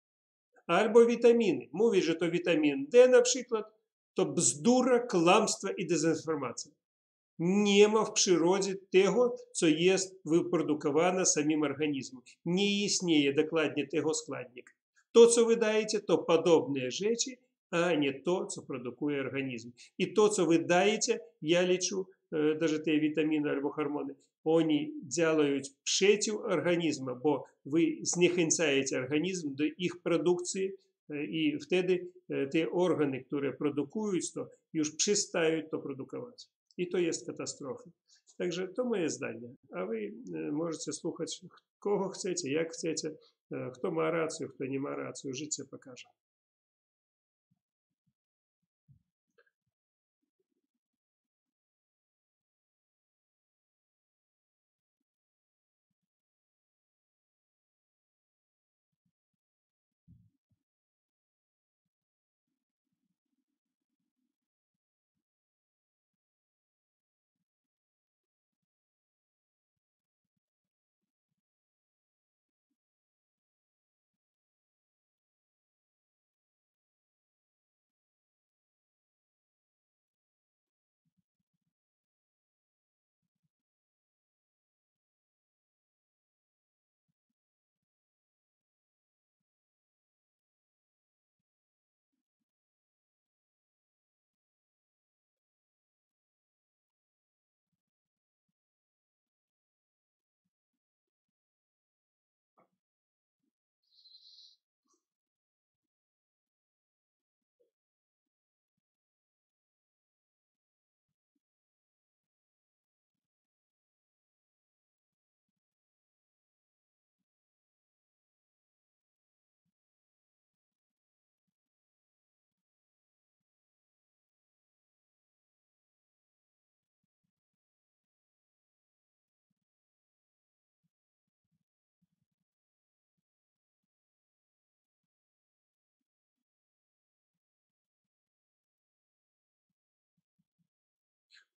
Albo witaminy. Mówić, że to witamin D na przykład, to bzdura, kłamstwo i dezinformacja. Nie ma w przyrodzie tego, co jest wyprodukowane samym organizmem. Nie istnieje dokładnie tego składnika. To, co wy dajecie, to podobne rzeczy, a nie to, co produkuje organizm. I to, co wy dajecie, ja liczę, даже te witaminy albo hormony, oni działają przeciw organizmu, bo wy zniechęcacie organizm do ich produkcji i wtedy te organy, które produkują to, już przestają to produkować. I to jest katastrofa. Także to moje zdanie. A wy możecie słuchać kogo chcecie, jak chcecie, kto ma rację, kto nie ma racji, życie pokaże.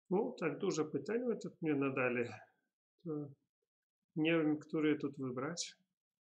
Ну, tak dużo pytań wy тут мне надали. To nie wiem, które тут wybrać.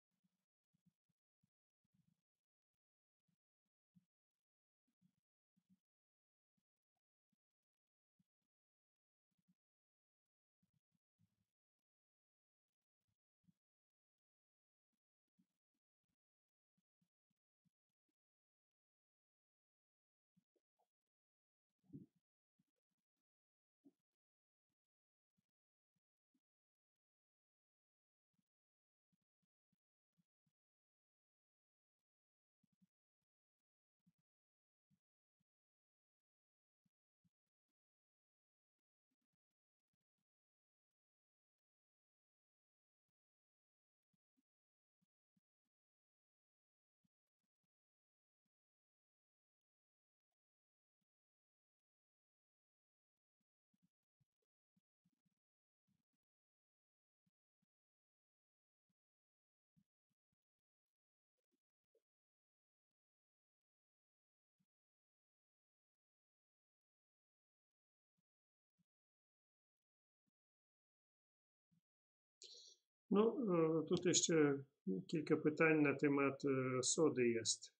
No, тут jeszcze kilka pytań na temat sody jest.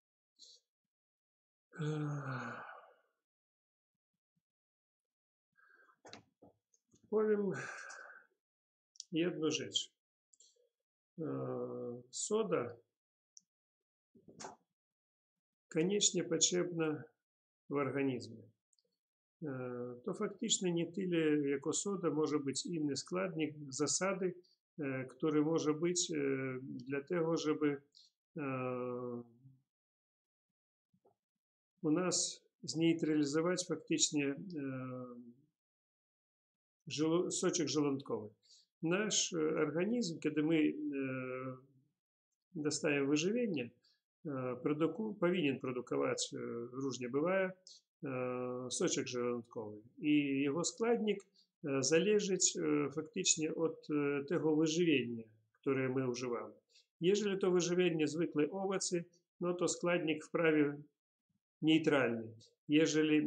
Powiem jedną rzecz. Soda koniecznie potrzebna w organizmie. To фактично nie tyle jako soda, może być inny składnik, zasady, który może być dlatego, żeby u nas zneutralizować faktycznie сочек żołądkowy. Nasz organizm, kiedy my dostajem wyżywienie, powinien produkować, różnie bywa, soczek żołądkowy. I jego składnik zależeć faktycznie od tego wyżywienia, które my używamy. Jeżeli to wyżywienie zwykłe owoce, no to składnik w prawie neutralny. Jeżeli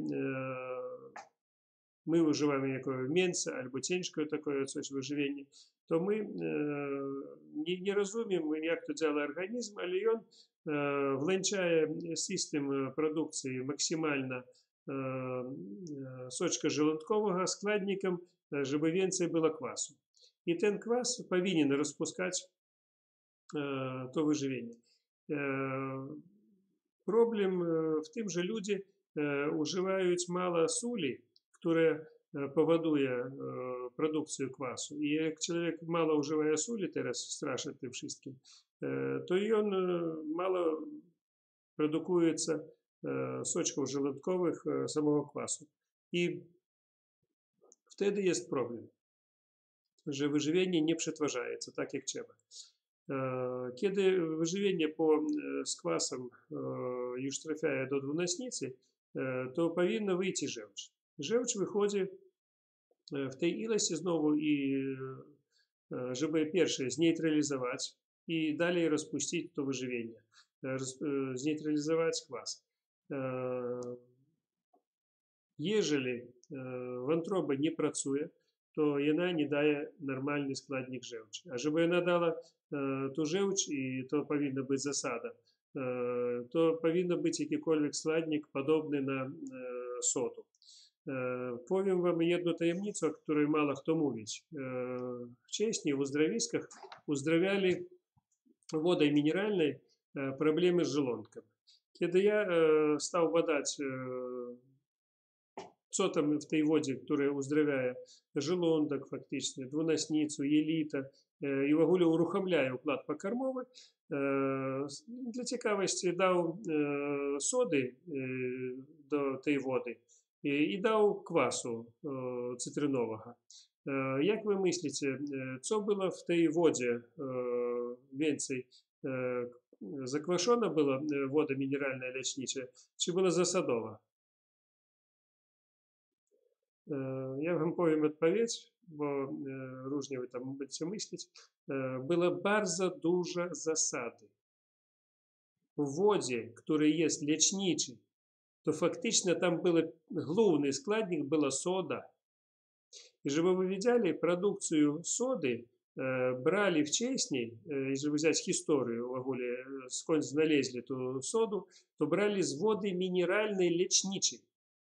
my używamy jakiegoś mięsa albo ciężkie takie coś wyżywienie, to my nie rozumiemy, jak to działa organizm, ale on włącza system produkcji maksymalnie soczka żołądkowego składnikiem, żeby więcej było kwasu. I ten kwas powinien rozpuszczać to wyżywienie. Problem w tym, że ludzie używają mało soli, które powoduje produkcję kwasu. I jak człowiek mało używa soli, teraz strasznie tym wszystkim, to i on mało produkuje soczków żołądkowych samego kwasu. I wtedy jest problem, że wyżywienie nie przetwarzaється tak, jak trzeba. Kiedy wyżywienie z kwasem już trafia do dwunastnicy, to powinno wyjść żółć. Żółć wychodzi w tej ilości znowu i żeby pierwsze zneutralizować i dalej rozpuścić to wyżywienie, zneutralizować kwas. Jeżeli wątroba nie pracuje, to ona nie daje normalny składnik żółci. A żeby ona dała to żółć, i to powinna być zasada, to powinien być jakikolwiek składnik podobny na sodu. Powiem wam jedną tajemnicę, o której mało kto mówi. Wcześniej w uzdrowiskach uzdrawiali wodą mineralną problemy z żołądkiem. Kiedy ja stał badać, co tam w tej wodzie, która uzdrawia żołądek faktycznie, dwunastnicę, jelita i w ogóle uruchamляє układ pokarmowy, dla ciekawości dał sody do tej wody i dał kwasu cytrynowego. Jak wy myślicie, co było w tej wodzie więcej? Zakwaszona była woda mineralna lecznicza, czy była zasadowa? Ja wam powiem odpowiedź, bo różnie wy tam będziecie myśleć. Było bardzo dużo zasady. W wodzie, która jest leczniczy, to faktycznie tam był główny składnik, była soda. І щоб ви видели, продукцію соди брали вчесней, если взять историю, в огуле, сколь налезли ту соду, то брали з води мінеральної лечничі.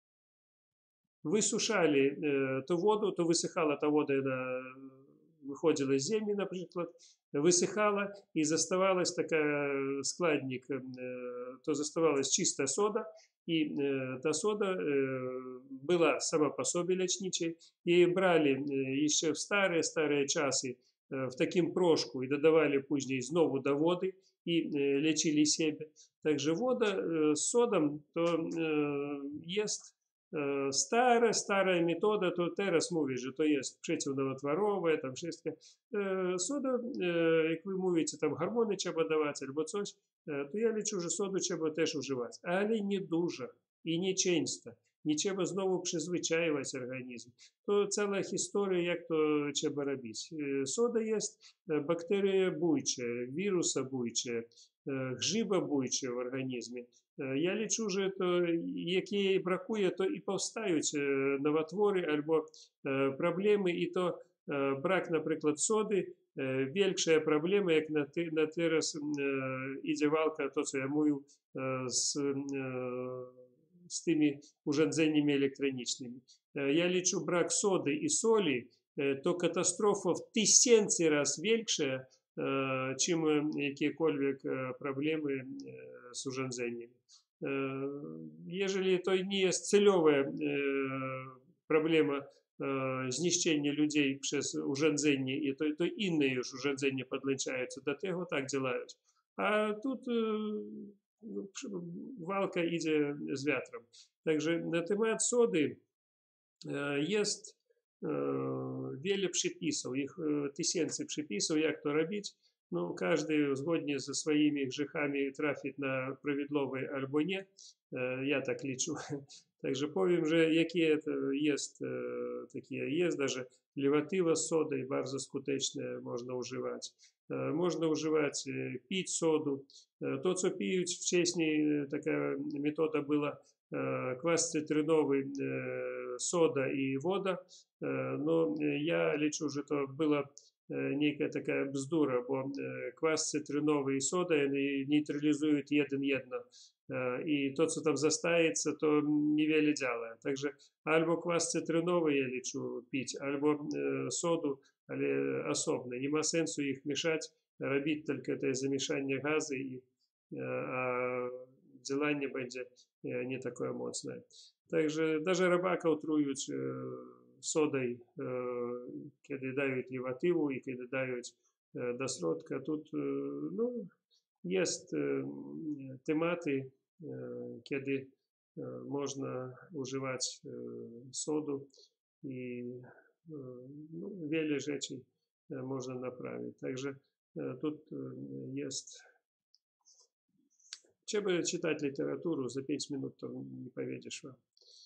Висушали ту воду, то висихала та вода, выходила из земли, например, высыхала, и заставалась такая складник, то заставалась чистая сода, и та сода была сама по себе лечничей, и брали еще в старые часы в таким прошку, и додавали пузней знову до воды, и лечили себе. Также вода с содом, то есть стара метода, то teraz mówisz, że to jest przeciwnowotworowe, tam wszystko. Soda, jak wy mówicie, tam hormony trzeba dawać albo coś, to ja liczę, że sodu trzeba też używać, ale nie dużo i nie często. Nie trzeba znowu przyzwyczaiwać organizm. To cała historia, jak to trzeba robić. Soda jest bakteriobójcze, wirusobójcze, grzybobójcze w organizmie. Я лічу, що то, як їй бракує, то і повстають новотвори або проблеми, і то брак, наприклад, соди, більша проблема, як на зараз іде валка, то, що я мовив, з тими урządzeniami електронічними. Я лічу, брак соди і солі, то катастрофа в 1000 разів більша, чим якісь проблеми з урządzeniami. Jeżeli to nie jest celowa problema zniszczenia ludzi przez urządzenie, i to inne już urządzenia podłączające do tego, tak działają. A tu walka idzie z wiatrem. Także na temat sody jest wiele przepisów, ich 1000 przepisów, jak to robić. No, każdy zgodnie ze swoimi grzechami trafi na prawidłowe albo nie. Ja tak liczę. Także powiem, że jakie to jest, takie jest, даже lewatywa z sodой bardzo skuteczne można używać. Można używać, pić sodu. To, co piją wcześniej, taka metoda była kwas cytrynowy, soda i woda. No, ja liczę, że to była некая такая бздура, бо квас цитриновий і сода нейтралізують один-jedno. І то, що там застається, то невеле ділає. Также або квас цитриновий, я лічу, пить, або соду, але особно. Нема сенсу їх мішати, робити тільки це замішання газу, а działanie będzie nie takie mocne. Także даже рыбака отрують sodой, kiedy dają lewatywę i kiedy dają do środka. Тут no, jest tematy, kiedy można używać sodu i no, wiele rzeczy można naprawić. Także тут jest. Trzeba czytać literaturę, za 5 minut to nie powiedziesz wam.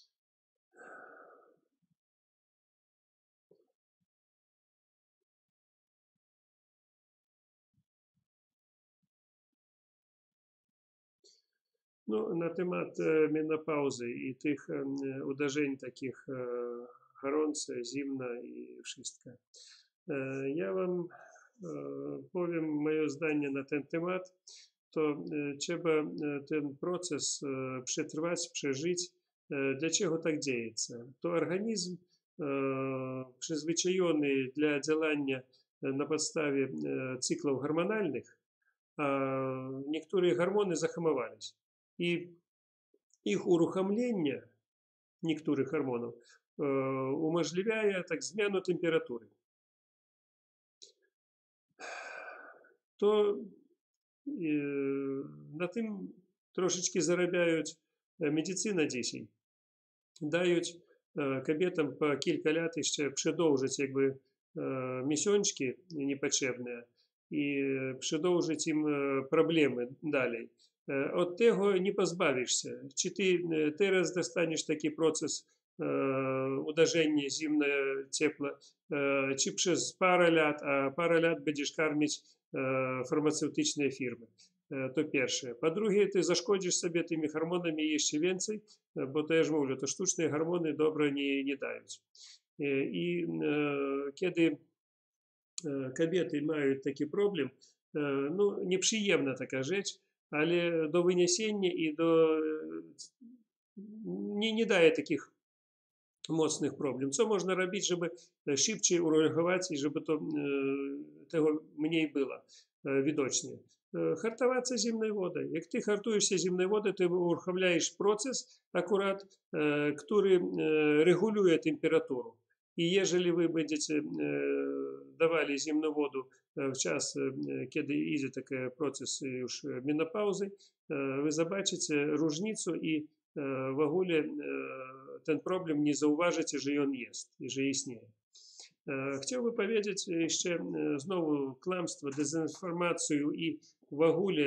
No, na temat menopauzy i tych uderzeń takich gorące, zimna i wszystko. Ja wam powiem moje zdanie na ten temat. To trzeba ten proces przetrwać, przeżyć. Dlaczego tak dzieje się? To organizm przyzwyczajony dla działania na podstawie cyklów hormonalnych, a niektóre hormony zahamowali się. I ich uruchomienie niektórych hormonów umożliwia tak zmianę temperatury. To na tym troszeczkę zarabiają medycyna dzisiaj. Dają kobietom po kilka lat jeszcze przedłużyć jakby miesiączki niepotrzebne i przedłużyć im problemy dalej. Od tego nie pozbawisz się. Czy ty teraz dostaniesz taki proces uderzenia zimno-ciepło, czy przez parę lat, a parę lat będziesz karmić farmaceutyczne firmy. To pierwsze. Po drugie, ty zaszkodzisz sobie tymi hormonami jeszcze więcej, bo też mówię, to sztuczne hormony dobre nie dają. І kiedy kobiety mają taki problem, no nieprzyjemna taka rzecz, ale do wyniesienia i nie daje takich mocnych problem. Co można robić, żeby szybciej ureagować i żeby tego mniej było widocznie? Hartować zimnej wodą. Jak ty hartujesz zimnej wodą, ty uruchamiasz proces akurat, który reguluje temperaturę. I jeżeli wy będziecie dawali zimną wodę w czas, kiedy idzie taki proces już menopauzy, wy zobaczycie różnicę i w ogóle ten problem nie zauważycie, że on jest i że istnieje. Chciałbym powiedzieć jeszcze znowu kłamstwo, dezinformację i w ogóle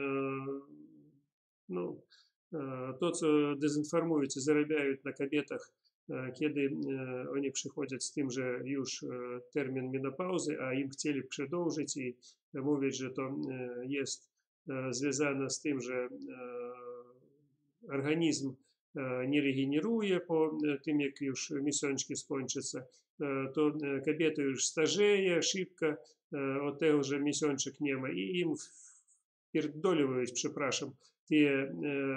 no, to, co dezinformuють, zarabiaють na kobietach, kiedy oni przychodzą z tym, że już termin menopauzy, a im chcieli przedłużyć i mówić, że to jest związane z tym, że organizm nie regeneruje po tym, jak już miesiączki skończyться, to kobieta już starzeje szybko od tego, że miesiączek nie ma i im wpierdoliwuють, przepraszam, te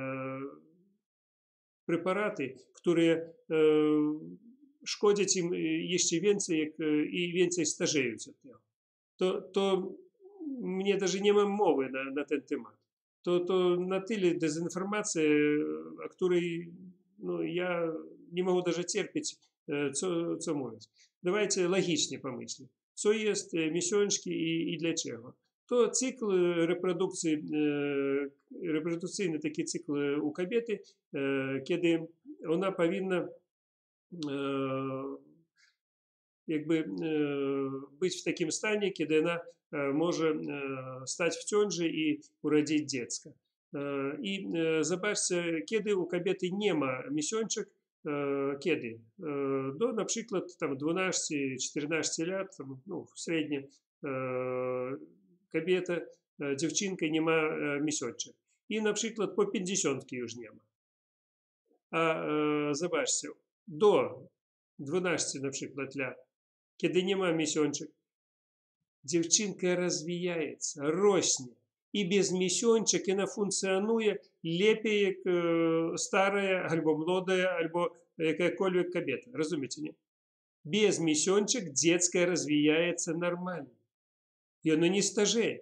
preparaty, które szkodzą im jeszcze więcej i więcej starzeją się od tego. To mnie даже nie mam mowy na ten temat. To na tyle dezinformacja, o której no, ja nie mogę даже cierpieć, co mówić. Давайте logicznie pomyślmy. Co jest miesiączki i dlaczego? To cykl reprodukcji, reprodukcyjny taki cykl u kobiety, kiedy ona powinna jakby być w takim stanie, kiedy ona może stać w ciąży i urodzić dziecko. I zobaczcie, kiedy u kobiety nie ma miesiączek, kiedy? Do na przykład tam 12-14 lat, tam, no, średnio kobieta, dziewczynka nie ma miesiączek. I na przykład po 50 już nie ma. A zobaczcie, do 12 na przykład lat, kiedy nie ma miesiączek, dziewczynka rozwijается, rośnie. I bez miesiączek ona funkcjonuje lepiej jak stara, albo młoda, albo jakakolwiek kobieta. Rozumiecie, nie? Без miesiączek dziecko rozwijается нормально. I ono nie starzeje.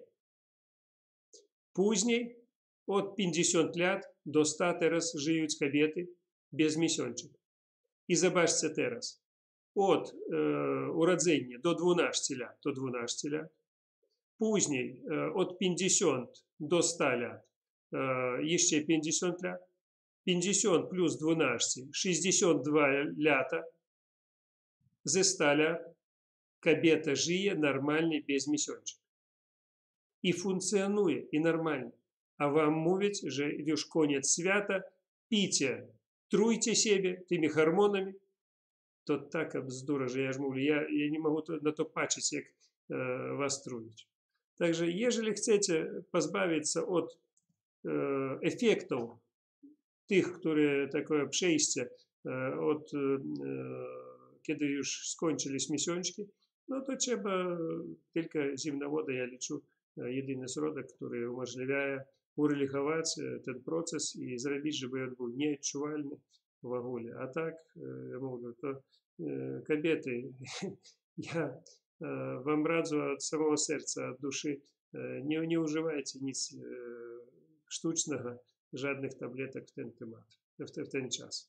Później od 50 lat do 100 teraz żyją kobiety bez miesiączek. I zobaczcie teraz. Od urodzenia do 12 lat, to 12 lat. Później od 50 do 100 lat jeszcze 50 lat. 50 plus 12, 62 lata. Ze 100 lat kobieta żyje normalnie bez miesiączek. I funkcjonuje, i normalnie. A wam mówić, że już koniec świata, picie, trujcie siebie tymi hormonami, to taka bzdura, że ja już mówię, ja nie mogę na to patrzeć, jak was truć. Także jeżeli chcecie pozbawić się od efektów tych, które takie przejście od kiedy już skończyliśmy miesiączki, no to trzeba tylko zimna woda, ja liczę, jedyny środek, który umożliwia uregulować ten proces i zrobić, żeby on był nieodczuwalny w ogóle. A tak, ja mówię, to kobiety, ja wam radzę od samego serca, od duszy, nie używajcie nic sztucznego, żadnych tabletek w ten temat, w ten czas.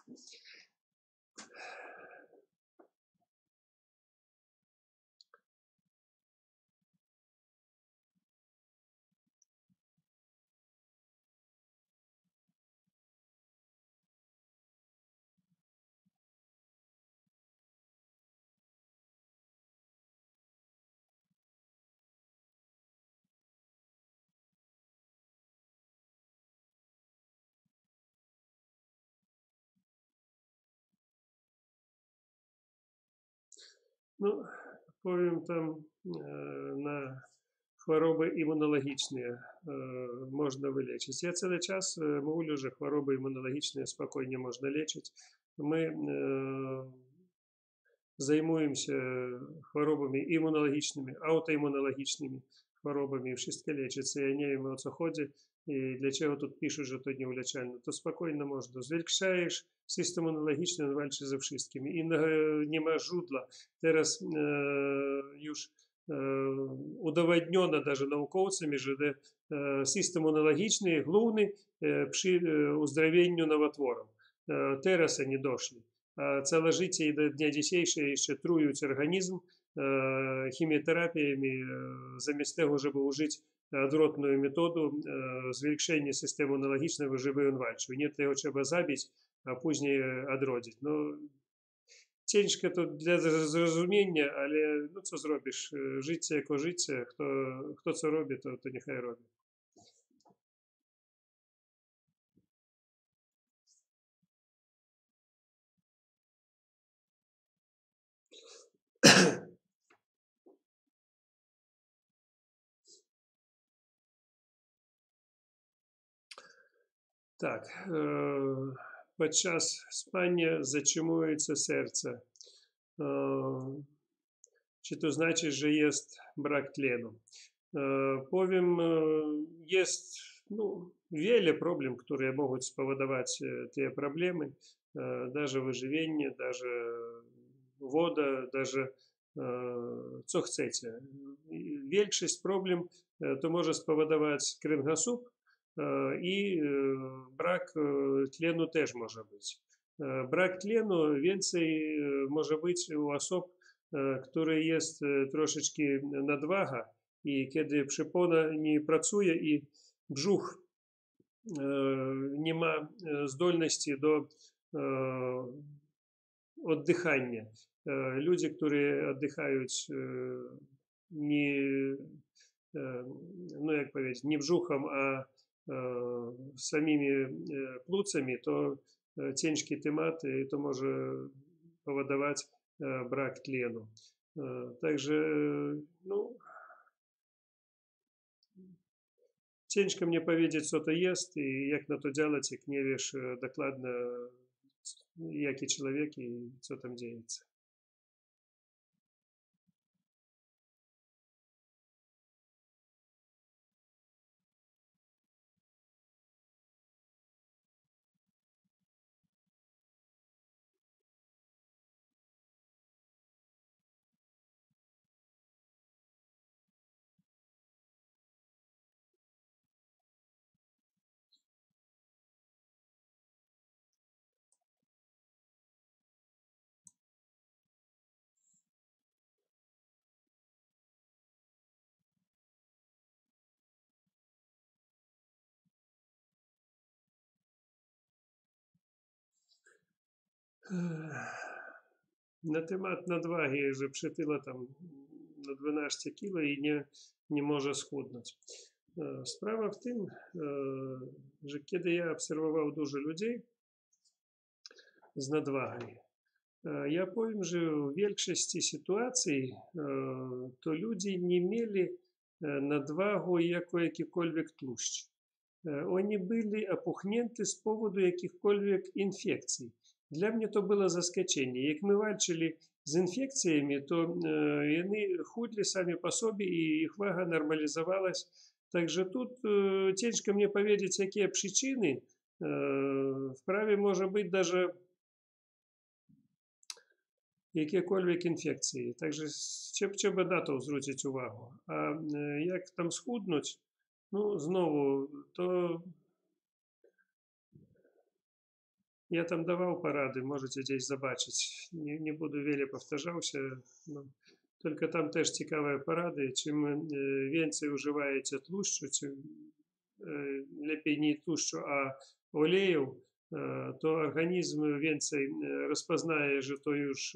No, powiem tam na choroby immunologiczne można wyleczyć. Ja cały czas mówię, że choroby immunologiczne spokojnie można leczyć. My zajmуємося chorobami immunologicznymi, autoimmunologicznymi chorobami, wszystkie лечатся, ja nie wiem o co chodzi i dlaczego тут пишут, że to nieuleczalne. To spokojnie można. Zwiększajesz system immunologiczny, on walczy ze wszystkimi i nie ma źródła. Teraz już udowodniono даже наукowcami, że system immunologiczny główny przy uzdrowieniu nowotworów. Teraz oni doszli. A całe życie i do dnia dzisiejszego jeszcze trują organizm chemioterapiami, zamiast tego, żeby użyć odwrotną metodę zwiększenia systemu immunologicznego, żeby on walczył. Nie tego trzeba zabić, a później odrodzić. No, ciężko to dla zrozumienia, ale no co zrobisz? Życie jako życie. Kto co robi, to niechaj robi. Так, podczas spania zatrzymujется serce. Czy to znaczy, że jest brak tlenu? Powiem, jest wiele problemów, które mogą spowodować te problemy. Даже wyżywienie, даже woda, даже co chcecie. Większość problem to może spowodować kręgosłup i brak tlenu też może być. Brak tlenu więcej może być u osób, które jest troszeczkę nadwaga i kiedy przepona nie pracuje i brzuch nie ma zdolności do oddychania. Ludzie, którzy oddychają nie, no jak powiedzieć, nie brzuchem, a samymi płucami, to ciężki temat i to może powodować brak tlenu. Także, no, ciężko mnie powiedzieć, co to jest i jak na to działać, jak nie wiesz dokładnie, jaki człowiek i co tam dzieje. Na temat nadwagi, że przytyła tam na 12 kilo i nie może schudnąć. Sprawa w tym, że kiedy ja obserwował dużo ludzi z nadwagą, ja powiem, że w większości sytuacji to ludzie nie mieli nadwagу jako jakikolwiek tłuszcz. Oni byli opuchnięci z powodu jakichkolwiek infekcji. Dla mnie to było zaskoczenie. Jak my walczyli z infekcjami, to oni chudli sami po sobie i ich waga normalizowалась. Także тут ciężko mnie powiedzieć, jakie przyczyny. Wprawie może być даже jakiekolwiek infekcje. Także trzeba na to zwrócić uwagę. A jak tam schudnąć, no znowu, to ja tam dawał porady, możecie gdzieś zobaczyć. Nie budu wiele powtarzał się, no, tylko tam też ciekawe porady. Czym więcej używajecie tłuszczu, czym lepiej nie tłuszczu, a oleju, to organizm więcej rozpoznaje, że to już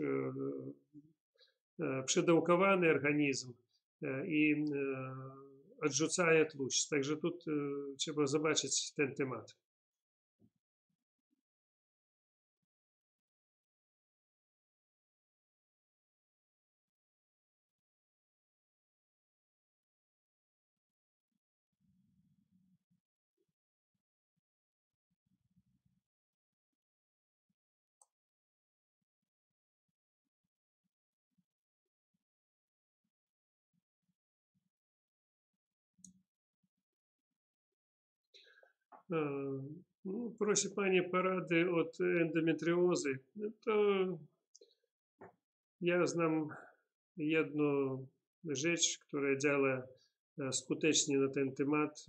przedełkowany organizm i odrzucaje tłuszcz. Także tu trzeba zobaczyć ten temat. Ну, просипание парады от ендометриози, то я знам одну rzecz, która działa skutecznie na ten temat.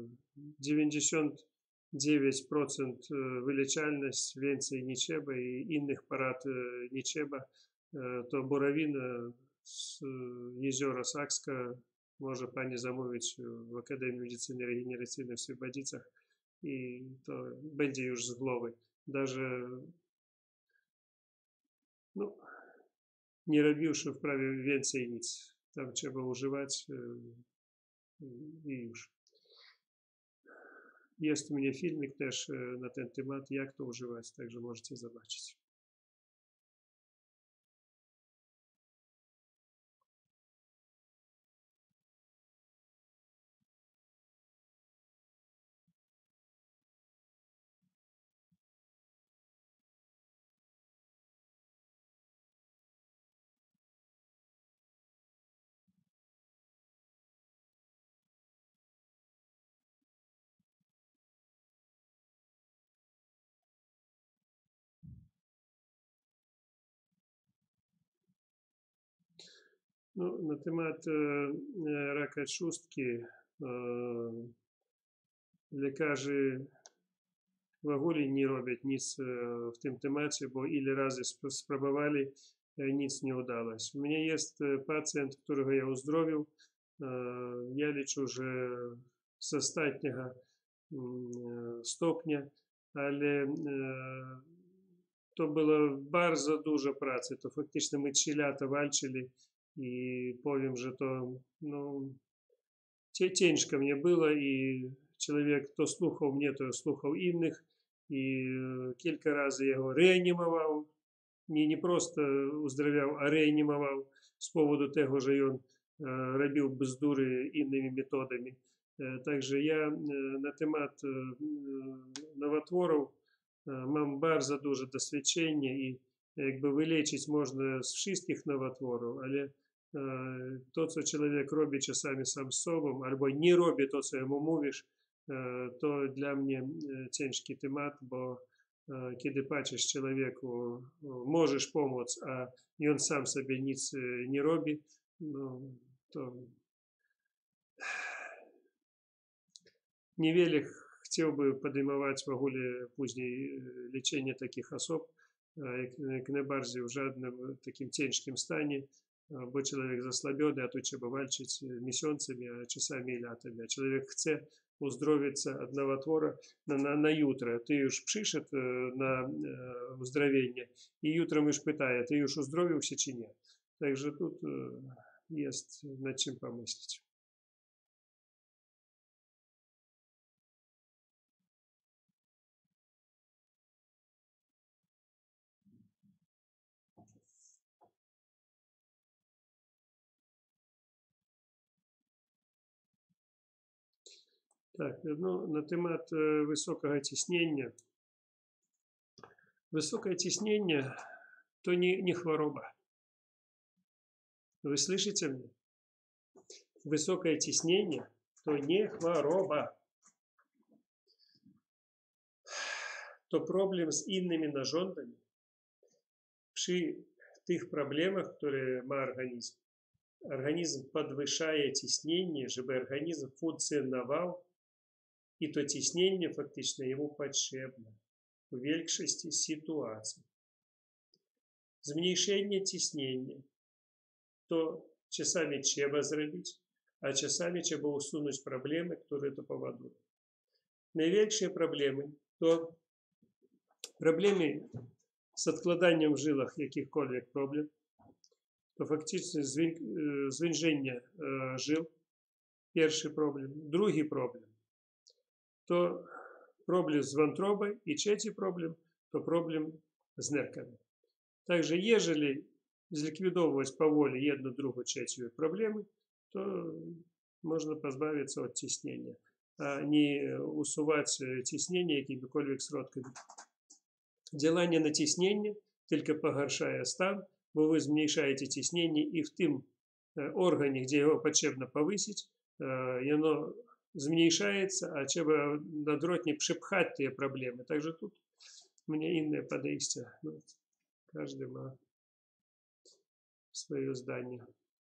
99% wyleczalność, więcej nie trzeba i innych parad nie trzeba. To borowina z jeziora Sakska może pani zamówić w Akademii Medycyny Regeneracyjnej w Свободицach i to będzie już z głowy. Даже, no, nie robiwszy wprawie więcej nic. Tam trzeba używać i już. Jest u mnie filmik też na ten temat, jak to używać, także możecie zobaczyć. Ну, на temat raka trzustki lekarze w ogóle nie robią nic w tym temacie, bo ile razy spróbowali, nic nie udało się. U mnie jest pacjent, którego ja uzdrowił. Ja liczę, że z ostatniego stopnia, ale to było bardzo dużo pracy. To faktycznie my 3 lata walczyli i powiem, że to no, ciężko mnie było i człowiek to słuchał mnie, to słuchał innych i kilka razy jego reanimował. Nie просто uzdrawiał, a reanimował z powodu tego, że on robił bzdury innymi metodami. Także ja na temat nowotworów mam bardzo duże doświadczenie i jakby wyleczyć można z wszystkich nowotworów, ale to, co człowiek robi czasami sam z sobą, albo nie robi to, co jemu mówisz, to dla mnie ciężki temat, bo kiedy patrzysz człowieku, możesz pomóc, a on sam sobie nic nie robi, no, to niewiele chciałby podejmować w ogóle później leczenie takich osób, jak najbardziej w żadnym takim ciężkim stanie, bo człowiek zasłabiony, a to trzeba walczyć miesiącami, a czasami latami. A człowiek chce uzdrowić od nowotwora na jutro. Ty już przyszedł na uzdrowienie i jutro już pytaje, ty już uzdrowił się czy nie. Także тут jest nad czym pomyśleć. Так, ну, на temat высокого ciśnienia. Wysokie ciśnienie to nie choroba. Вы слышите меня? Высокое ciśnienie to nie choroba. To problem z innymi narządami. Przy tych problemach, które ma organizm, organizm podwyższa ciśnienie, żeby organizm funkcjonował i to ciśnienie faktycznie jemu potrzebne w większości sytuacji. Zmniejszenie ciśnienia to czasami trzeba zrobić, a czasami trzeba usunąć problemy, które to powodują. Największe problemy to problemy z odkładaniem w żyłach jakichkolwiek problem, to faktycznie zwężenie żył, pierwszy problem. Drugi problem to problem z wątrobą i trzeci problem to problem z nerkami. Także jeżeli zlikwidować powoli jedną, drugą, trzecią problemy, to można pozbawić się od ciśnienia, a nie usuwać ciśnienie jakimikolwiek środkami. Działanie na ciśnienie tylko pogarsza stan, bo вы zmniejszacie ciśnienie i w tym organie, gdzie его potrzebno повысить, оно змniejшаецца, а трэба наадварот не прыпхаць тыя праблемы. Также тут мне іннае падыйсце. Ну, каждый ма сваё зданне.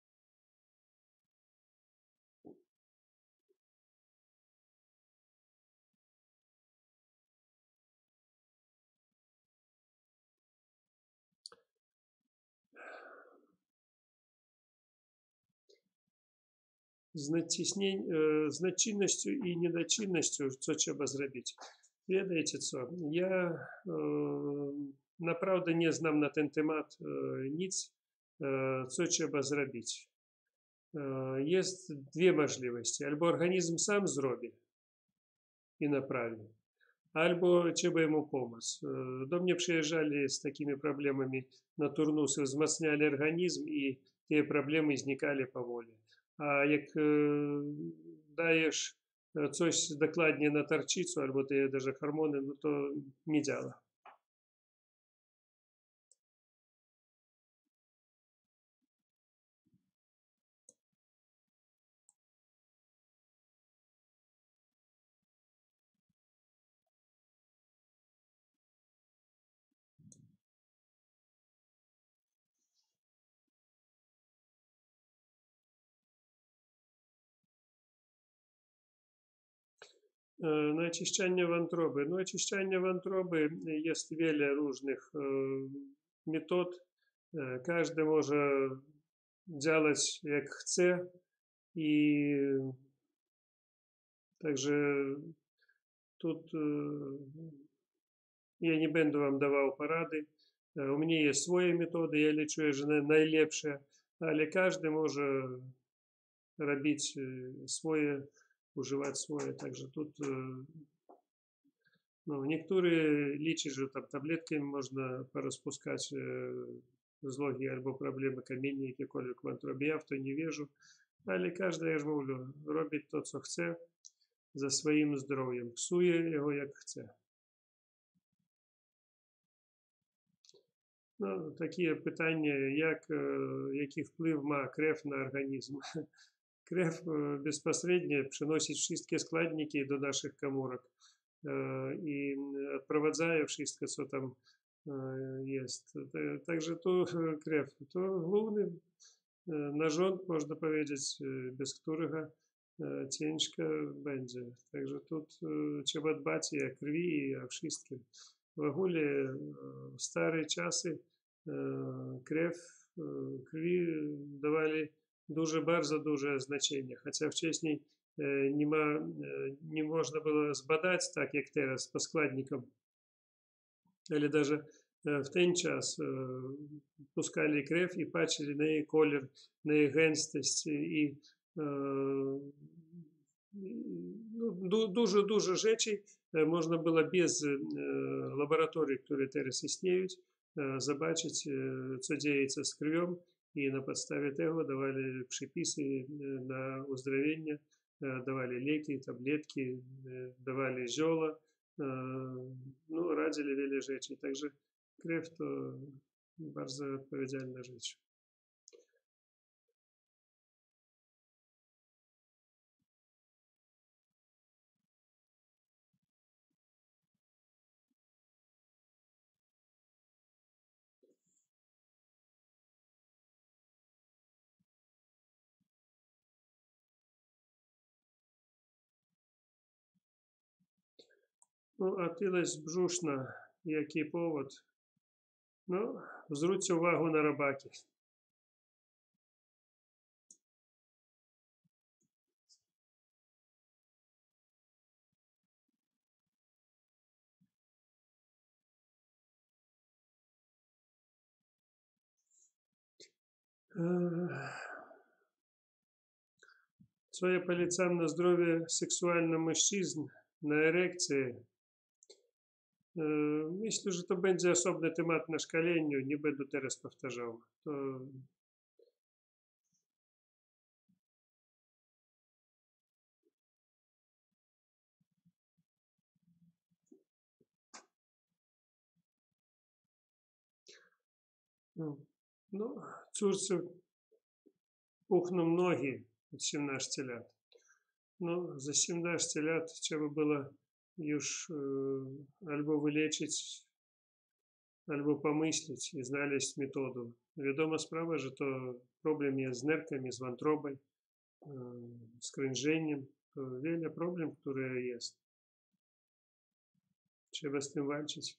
Значіннасцю і недачіннасцю, што трэба зрабіць. Ведаеце co, я naprawdę nie znam na ten temat nic, co trzeba zrobić. Jest dwie możliwości. Albo organizm sam zrobi i naprawi, albo trzeba ему pomóc. Do mnie przyjeżdżali z takimi problemami na turnusy, wzmacniali organizm i te problemy znikali powoli. A jak dajesz coś dokładnie na tarczycę, albo te даже hormony, no to nie działa. Na очищanie wątroby. No, очищanie wątroby jest wiele różnych metod. Każdy może działać jak chce i także тут я не będę wam dawał porady. У mnie jest swoje metody, ja liczę, że najlepsze, ale każdy może robić swoje, używać swoje. Także тут no, niektórzy liczą, że tam tabletkami można porozpuskać zlogi albo problemy kamieni jakiekolwiek w wątrobie. Ja w to nie wierzę, ale każdy, ja już mówię, robi to, co chce za swoim zdrowiem. Psuje jego jak chce. No, takie pytanie, jaki wpływ ma krew na organizm? Krew bezpośrednio przenosi wszystkie składniki do naszych komórek i odprowadzają wszystko, co tam jest. Także to krew, to główny narząd, można powiedzieć, bez którego ciężko będzie. Także tu trzeba dbać i o krwi, i o wszystkim. W ogóle w stare czasy krwi dawali bardzo duże znaczenie, chociaż wcześniej nie można było zbadać tak jak teraz po składnikom, ale даже w ten czas puskali krew i patrzyli na jej kolor, na jej gęstość i dużo rzeczy można było bez laboratorii, które teraz istnieją, zobaczyć, co dzieje się z krwią i na podstawie tego dawali przepisy na uzdrowienie, dawali leki, tabletki, dawali zioła, no, radzili wiele rzeczy. Także krew to bardzo odpowiedzialna rzecz. Ну, а тилость брюшна, який повод? Ну, звертайте увагу на рабаки. Co ja polecam na zdrowie seksualne mężczyzn, na erekcję? Myślę, że to będzie osobny temat na szkoleniu, nie będę teraz powtarzał. To no, córce puchną nogi od 17 lat. No, za 17 lat trzeba było już albo wyleczyć, albo pomyśleć i znaleźć metodę. Wiadoma sprawa, że to problem jest z nerkami, z wątrobą, z krężeniem. To wiele problem, które jest. Trzeba z tym walczyć.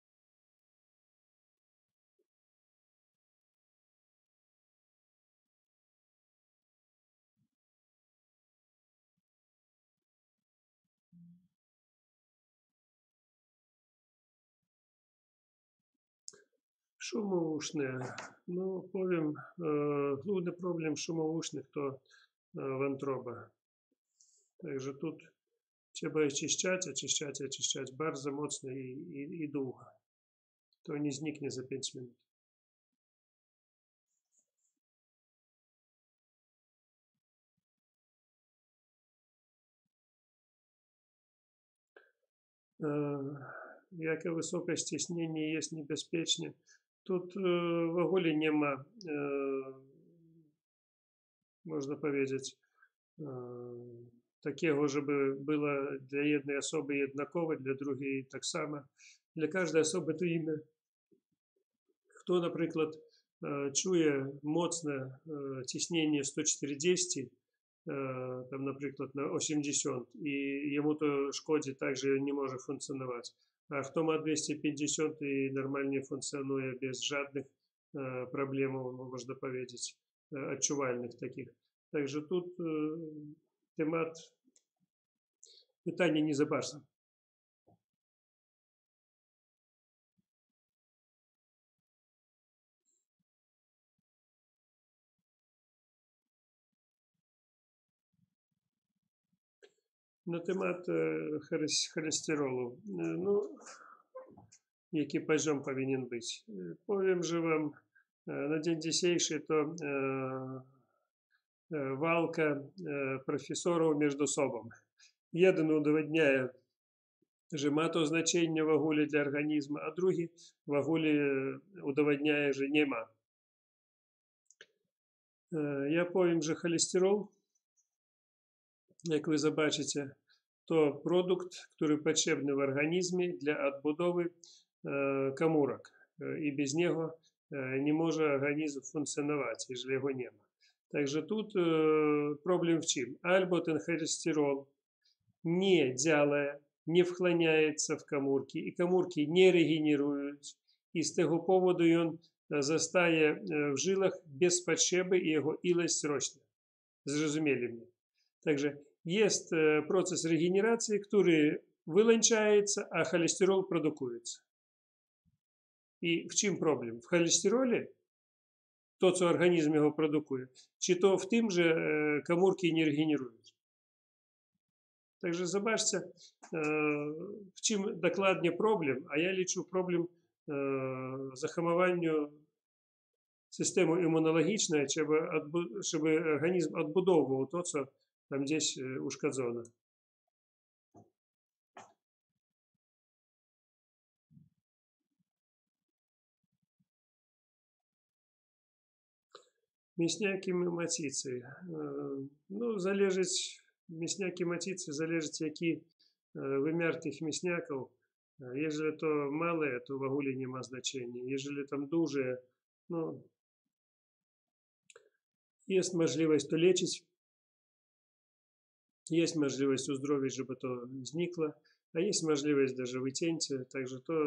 Шумоушне. Ну, powiem, główny problem szumousznych to wątroba. Także tu trzeba oczyszczać bardzo mocno i długo. To nie zniknie za 5 minut. Jakie wysokie ciśnienie jest niebezpieczne? Тут w ogóle nie ma, można powiedzieć, takiego, żeby było dla jednej osoby jednakowe, dla drugiej tak samo. Dla każdej osoby to inne. Kto, na przykład, czuje mocne ciśnienie 140, tam na przykład na 80 i jemu to szkodzi, także nie może funkcjonować. A kto ma 250 i normalnie funkcjonuje bez żadnych problemów, można powiedzieć, odczuwalnych takich. Także тут temat pytania nie za bardzo. Na temat cholesterolu. No, jaki poziom powinien być? Powiem, że wam na dzień dzisiejszy to walka profesorów między sobą. Jeden udowadniaje, że ma to znaczenie w ogóle dla organizmu, a drugi w ogóle udowadniaje, że nie ma. Ja powiem, że cholesterol, jak wy zobaczycie, to produkt, który potrzebny w organizmie dla odbudowy komórek. I bez niego nie może organizm funkcjonować, jeżeli jego nie ma. Także тут problem w czym? Albo ten cholesterol nie działa, nie wchłaniaється w komórki, i komórki nie regenerują, i z tego powodu on zostaje w żyłach bez potrzeby i jego ilość rośnie. Zrozumieli mnie? Także jest proces regeneracji, który wyłączaється, a cholesterol produkується. I w czym problem? W cholesterole? To, co organizm jego produkuje, czy to w tym, że komórki nie regenerują? Także zobaczcie, w czym dokładnie problem, a ja liczę problem zahamowania systemu immunologicznego, żeby organizm odbudowywał to, co tam gdzieś uszkodzone. Mięśniaki macicy. No, mięśniaki macicy zależy, jaki wymiar tych mięśniaków. Jeżeli to małe, to w ogóle nie ma znaczenia. Jeżeli tam duże, no, jest możliwość to leczyć, jest możliwość uzdrowić, żeby to znikło, a jest możliwość даже wycięcia, także to,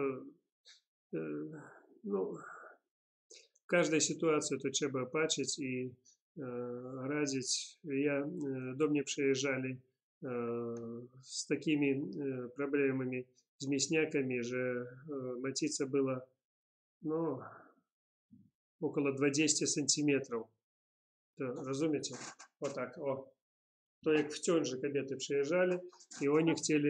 no, w każdej sytuacji to trzeba patrzeć i radzić. Do mnie przyjeżdżali z takimi problemami, z mięśniakami, że macica była, no, około 20 сантиметров. To rozumiecie? O tak, o. To jak w ciąży kobiety przyjeżdżali i oni chcieli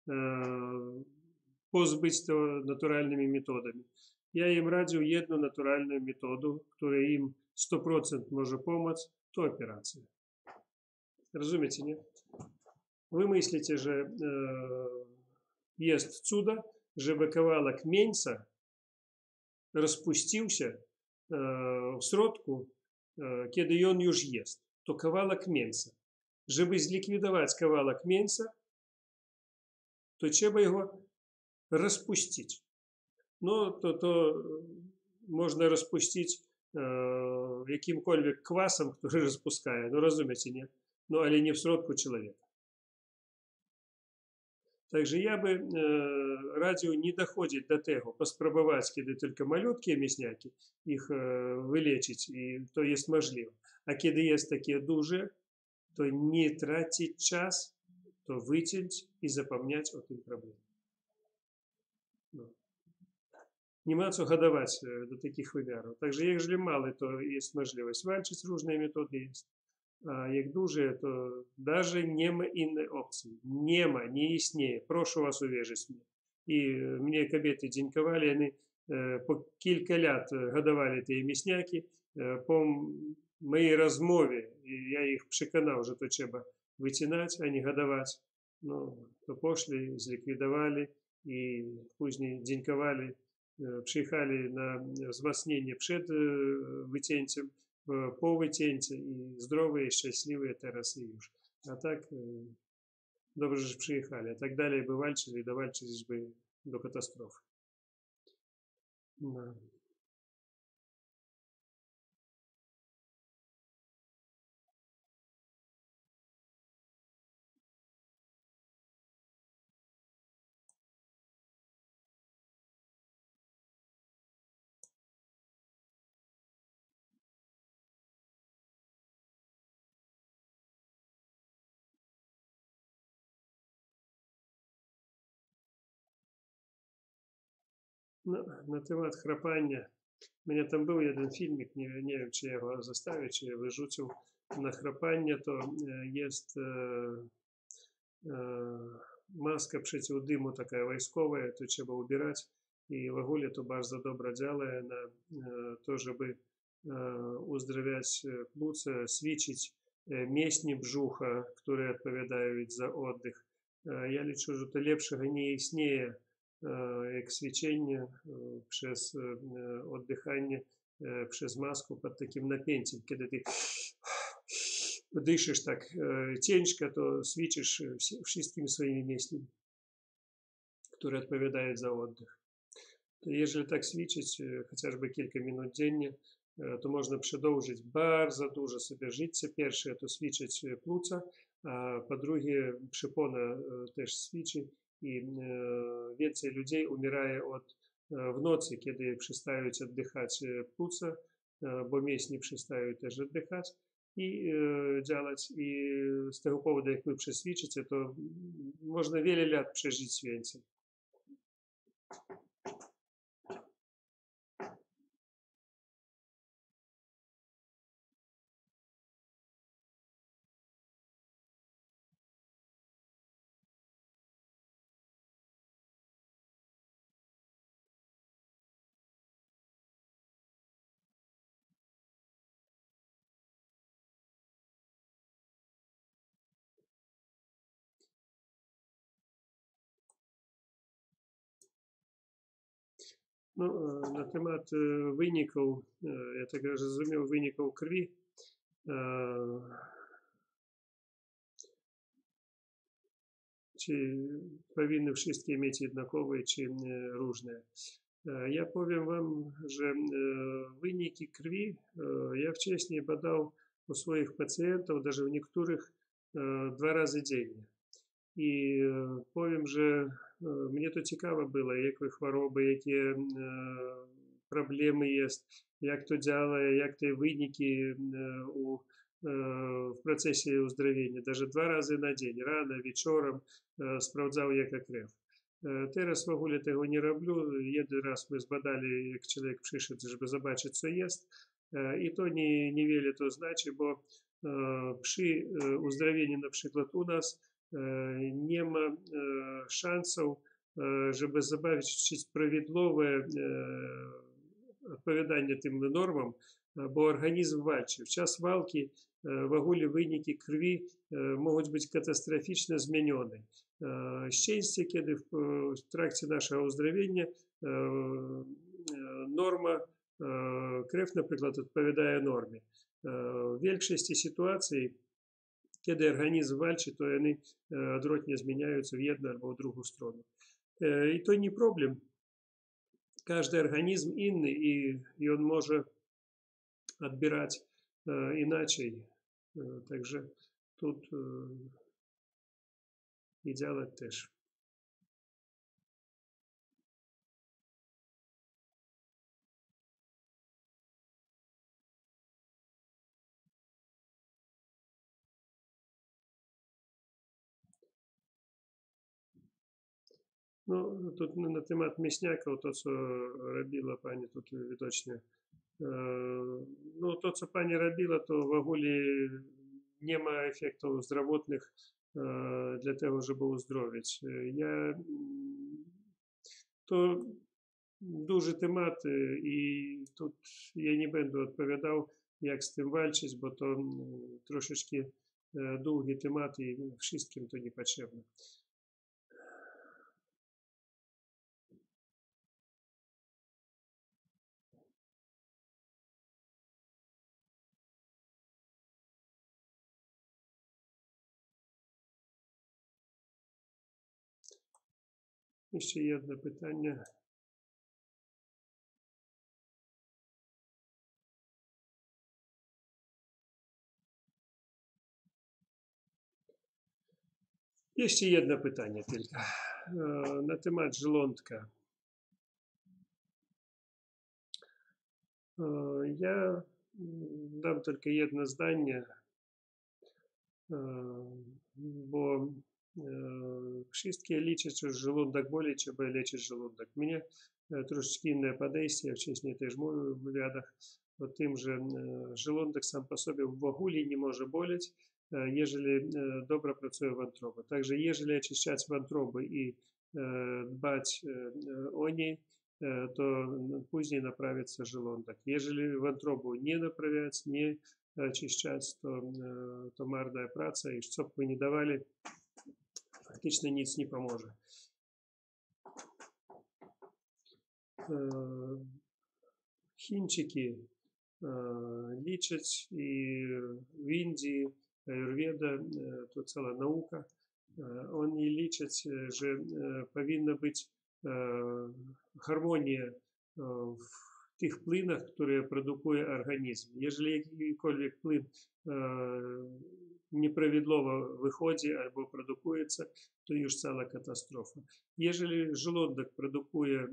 pozbyć to naturalnymi metodami. Ja im radził jedną naturalną metodę, która im 100% może pomóc, to operacja. Rozumiecie, nie? Вы myślicie, że jest cudo, żeby kawałek mięsa rozpuścił się w środku, kiedy on już jest. To kawałek mięsa. Żeby зліквідувати кавалок менса, то треба його розпустити. Ну, то можна розпустити яким-кольвек квасом, який розпускає, ну, розумієте, ні? Ну, але не в сродку чоловіка. Также я бы радіо не доходить до того, поспробувати, коли тільки малюткі місняки, їх вилечить, і то є можливо. А коли є такі дуже, то не тратить час, то витягнути і запам'ятати отим проблем. Ну. Нема co гадаваць до таких вымяраў. Также, ежели малы, то есть можливість вальчыць, różne методы есть. А як дуже, то даже нема інной опції. Нема, не існує. Прошу вас увежыць мне. І мне кабеты дзенькавалі, яны по кілька лят гадавалі тыя мяснякі, по моей размове, я їх переконав, що то треба витягнати, а не гадавати. Ну, то пошли, зліквідували і пізніше дзенькавалі, приїхали на взмацнення перед витягненням, по витягненцю, і здорові, і щасливі зараз і już. А так, добре ж приїхали. А так далі би вальчили, довальчились би до катастрофи. Да. На темат храпання. У мене там був один фільмик, не знаю, чи я його заставив, чи я вижутив на храпання, то є маска проти диму така військова, то треба убирати. І вагуля то bardzo добре делає на то, щоб уздоровлять плуца, свічить м'ясні брюха, які відповідають за відпочинок. Я лічу, що то лепшого не існує, як свічення через віддихання, через маску під таким напінцем. Коли ти дышишь так тенечко, то свічиш всіми своїми м'язнями, які відповідають за відпочинок. Jeżeli так свічить хоча б кілька минут денно, то можна продовжити дуже дуже собі життя. Перше, то свічить плуца, а по-друге, препона теж свічить. І więcej людей умирає в ноці, коли перестають віддихати плуца, бо м'ясні перестають теж віддихати і делать. І з того поводу, як ви присвічите, то можна вілі лят прожити więcej. Ну, на темат вынікаў, я так разумею, вынікаў крви, ці павінны wszystkie mieć jednakowe, ці różne. Ja powiem wam, że wyniki krwi ja wcześniej badał u swoich pacjentów, даже w niektórych 2 razy dziennie. I powiem, że mnie to ciekawe było, jakie choroby, jakie problemy jest, jak to działa, jak te wyniki w procesie uzdrowienia. Даже 2 razy na dzień, rano, wieczorem sprawdzał, jaka krew. Teraz w ogóle tego nie robię. Jeden raz my zbadali, jak człowiek przyszedł, żeby zobaczyć, co jest. I to niewiele to znaczy, bo przy uzdrowieniu, na przykład u nas, nie ma szansów, żeby zobaczyć prawidłowe odpowiadanie tym normom, bo organizm walczy. W czas walki w ogóle wyniki krwi mogą być katastroficznie zmienione. Szczęście, kiedy w trakcie naszego uzdrowienia norma, krew, na przykład, odpowiada normie. W większości sytuacji kiedy organizm walczy, to oni odwrotnie zmieniаются в jedną albo в другую сторону. И то не проблем. Каждый организм inny и он может отбирать иначе. Także тут и делать też. Ну, тут на temat mięśniaków, to co robiła pani тут widocznie. No to co pani robiła, to w ogóle nie ma efektów zdrowotnych dla tego, żeby uzdrowić. To duży temat i тут ja nie będę odpowiadał, jak z tym walczyć, bo to troszeczkę długi temat i wszystkim to niepotrzebne. Jeszcze jedno pytanie. Jeszcze jedno pytanie tylko na temat żołądka. Ja dam tylko jedno zdanie, bo wszystkie liczą, że żołądek boli, trzeba leczyć żołądek. Mnie troszeczkę inne podejście, wcześniej też mówił w wywiadach o tym, że żołądek sam po sobie w ogóle nie może boleć, jeżeli dobrze pracuje wątroba. Także jeżeli oczyszczać wątrobę i dbać o niej, to później naprawится żołądek. Jeżeli wątrobу nie naprawiać, nie очищать, то марная праца, и что бы вы ни давали, фактично nic не поможет. Хинчики лечат, и в Индии, аюрведа, то целая наука, они лечат, że powinna być harmonia w tych plynach, które produkuje organizm. Jeżeli jakikolwiek plyn nieprawidłowo wychodzi albo produkujется, to już cała katastrofa. Jeżeli żołądek produkuje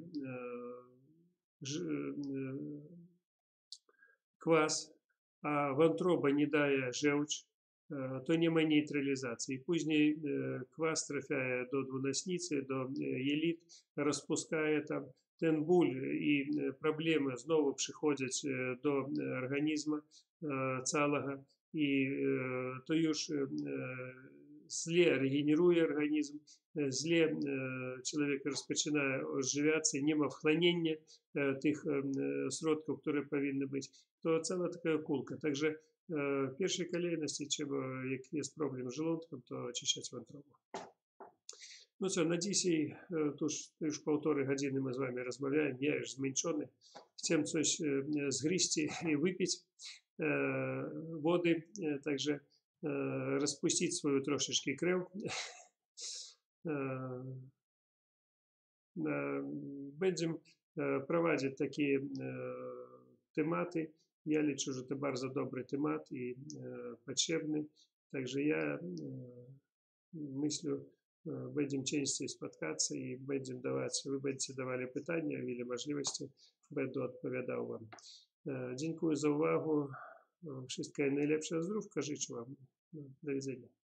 kwas, a wątroba nie daje żółć, to nie ma neutralizacji. Później kwas trafia do dwunastnicy, do jelit, rozpuszczaje tam. Ten ból i problemy znowu przychodzą do organizmu całego i to już źle regeneruje organizm, źle człowiek rozpoczyna odżywiać, nie ma wchłaniania tych środków, które powinny być. To cała taka kulka. Także w pierwszej kolejności trzeba, jak jest problem z żołądkiem, to oczyszczać wątrobę. No co, na dzisiaj to już 1,5 godziny my z wami rozmawiamy, ja już zmęczony. Chciałem coś zgryźć i wypić wody, także rozpuścić swoją troszeczkę krew. Będziemy prowadzić takie tematy. Ja liczę, że to bardzo dobry temat i potrzebny. Także ja myślę, będziemy częściej spotkać i będziemy dawać, wy będziecie dawali pytania, ile możliwości, będę odpowiadał wam. Dziękuję za uwagę. Wszystkiego najlepszego, zdrówka życzę wam. Do widzenia.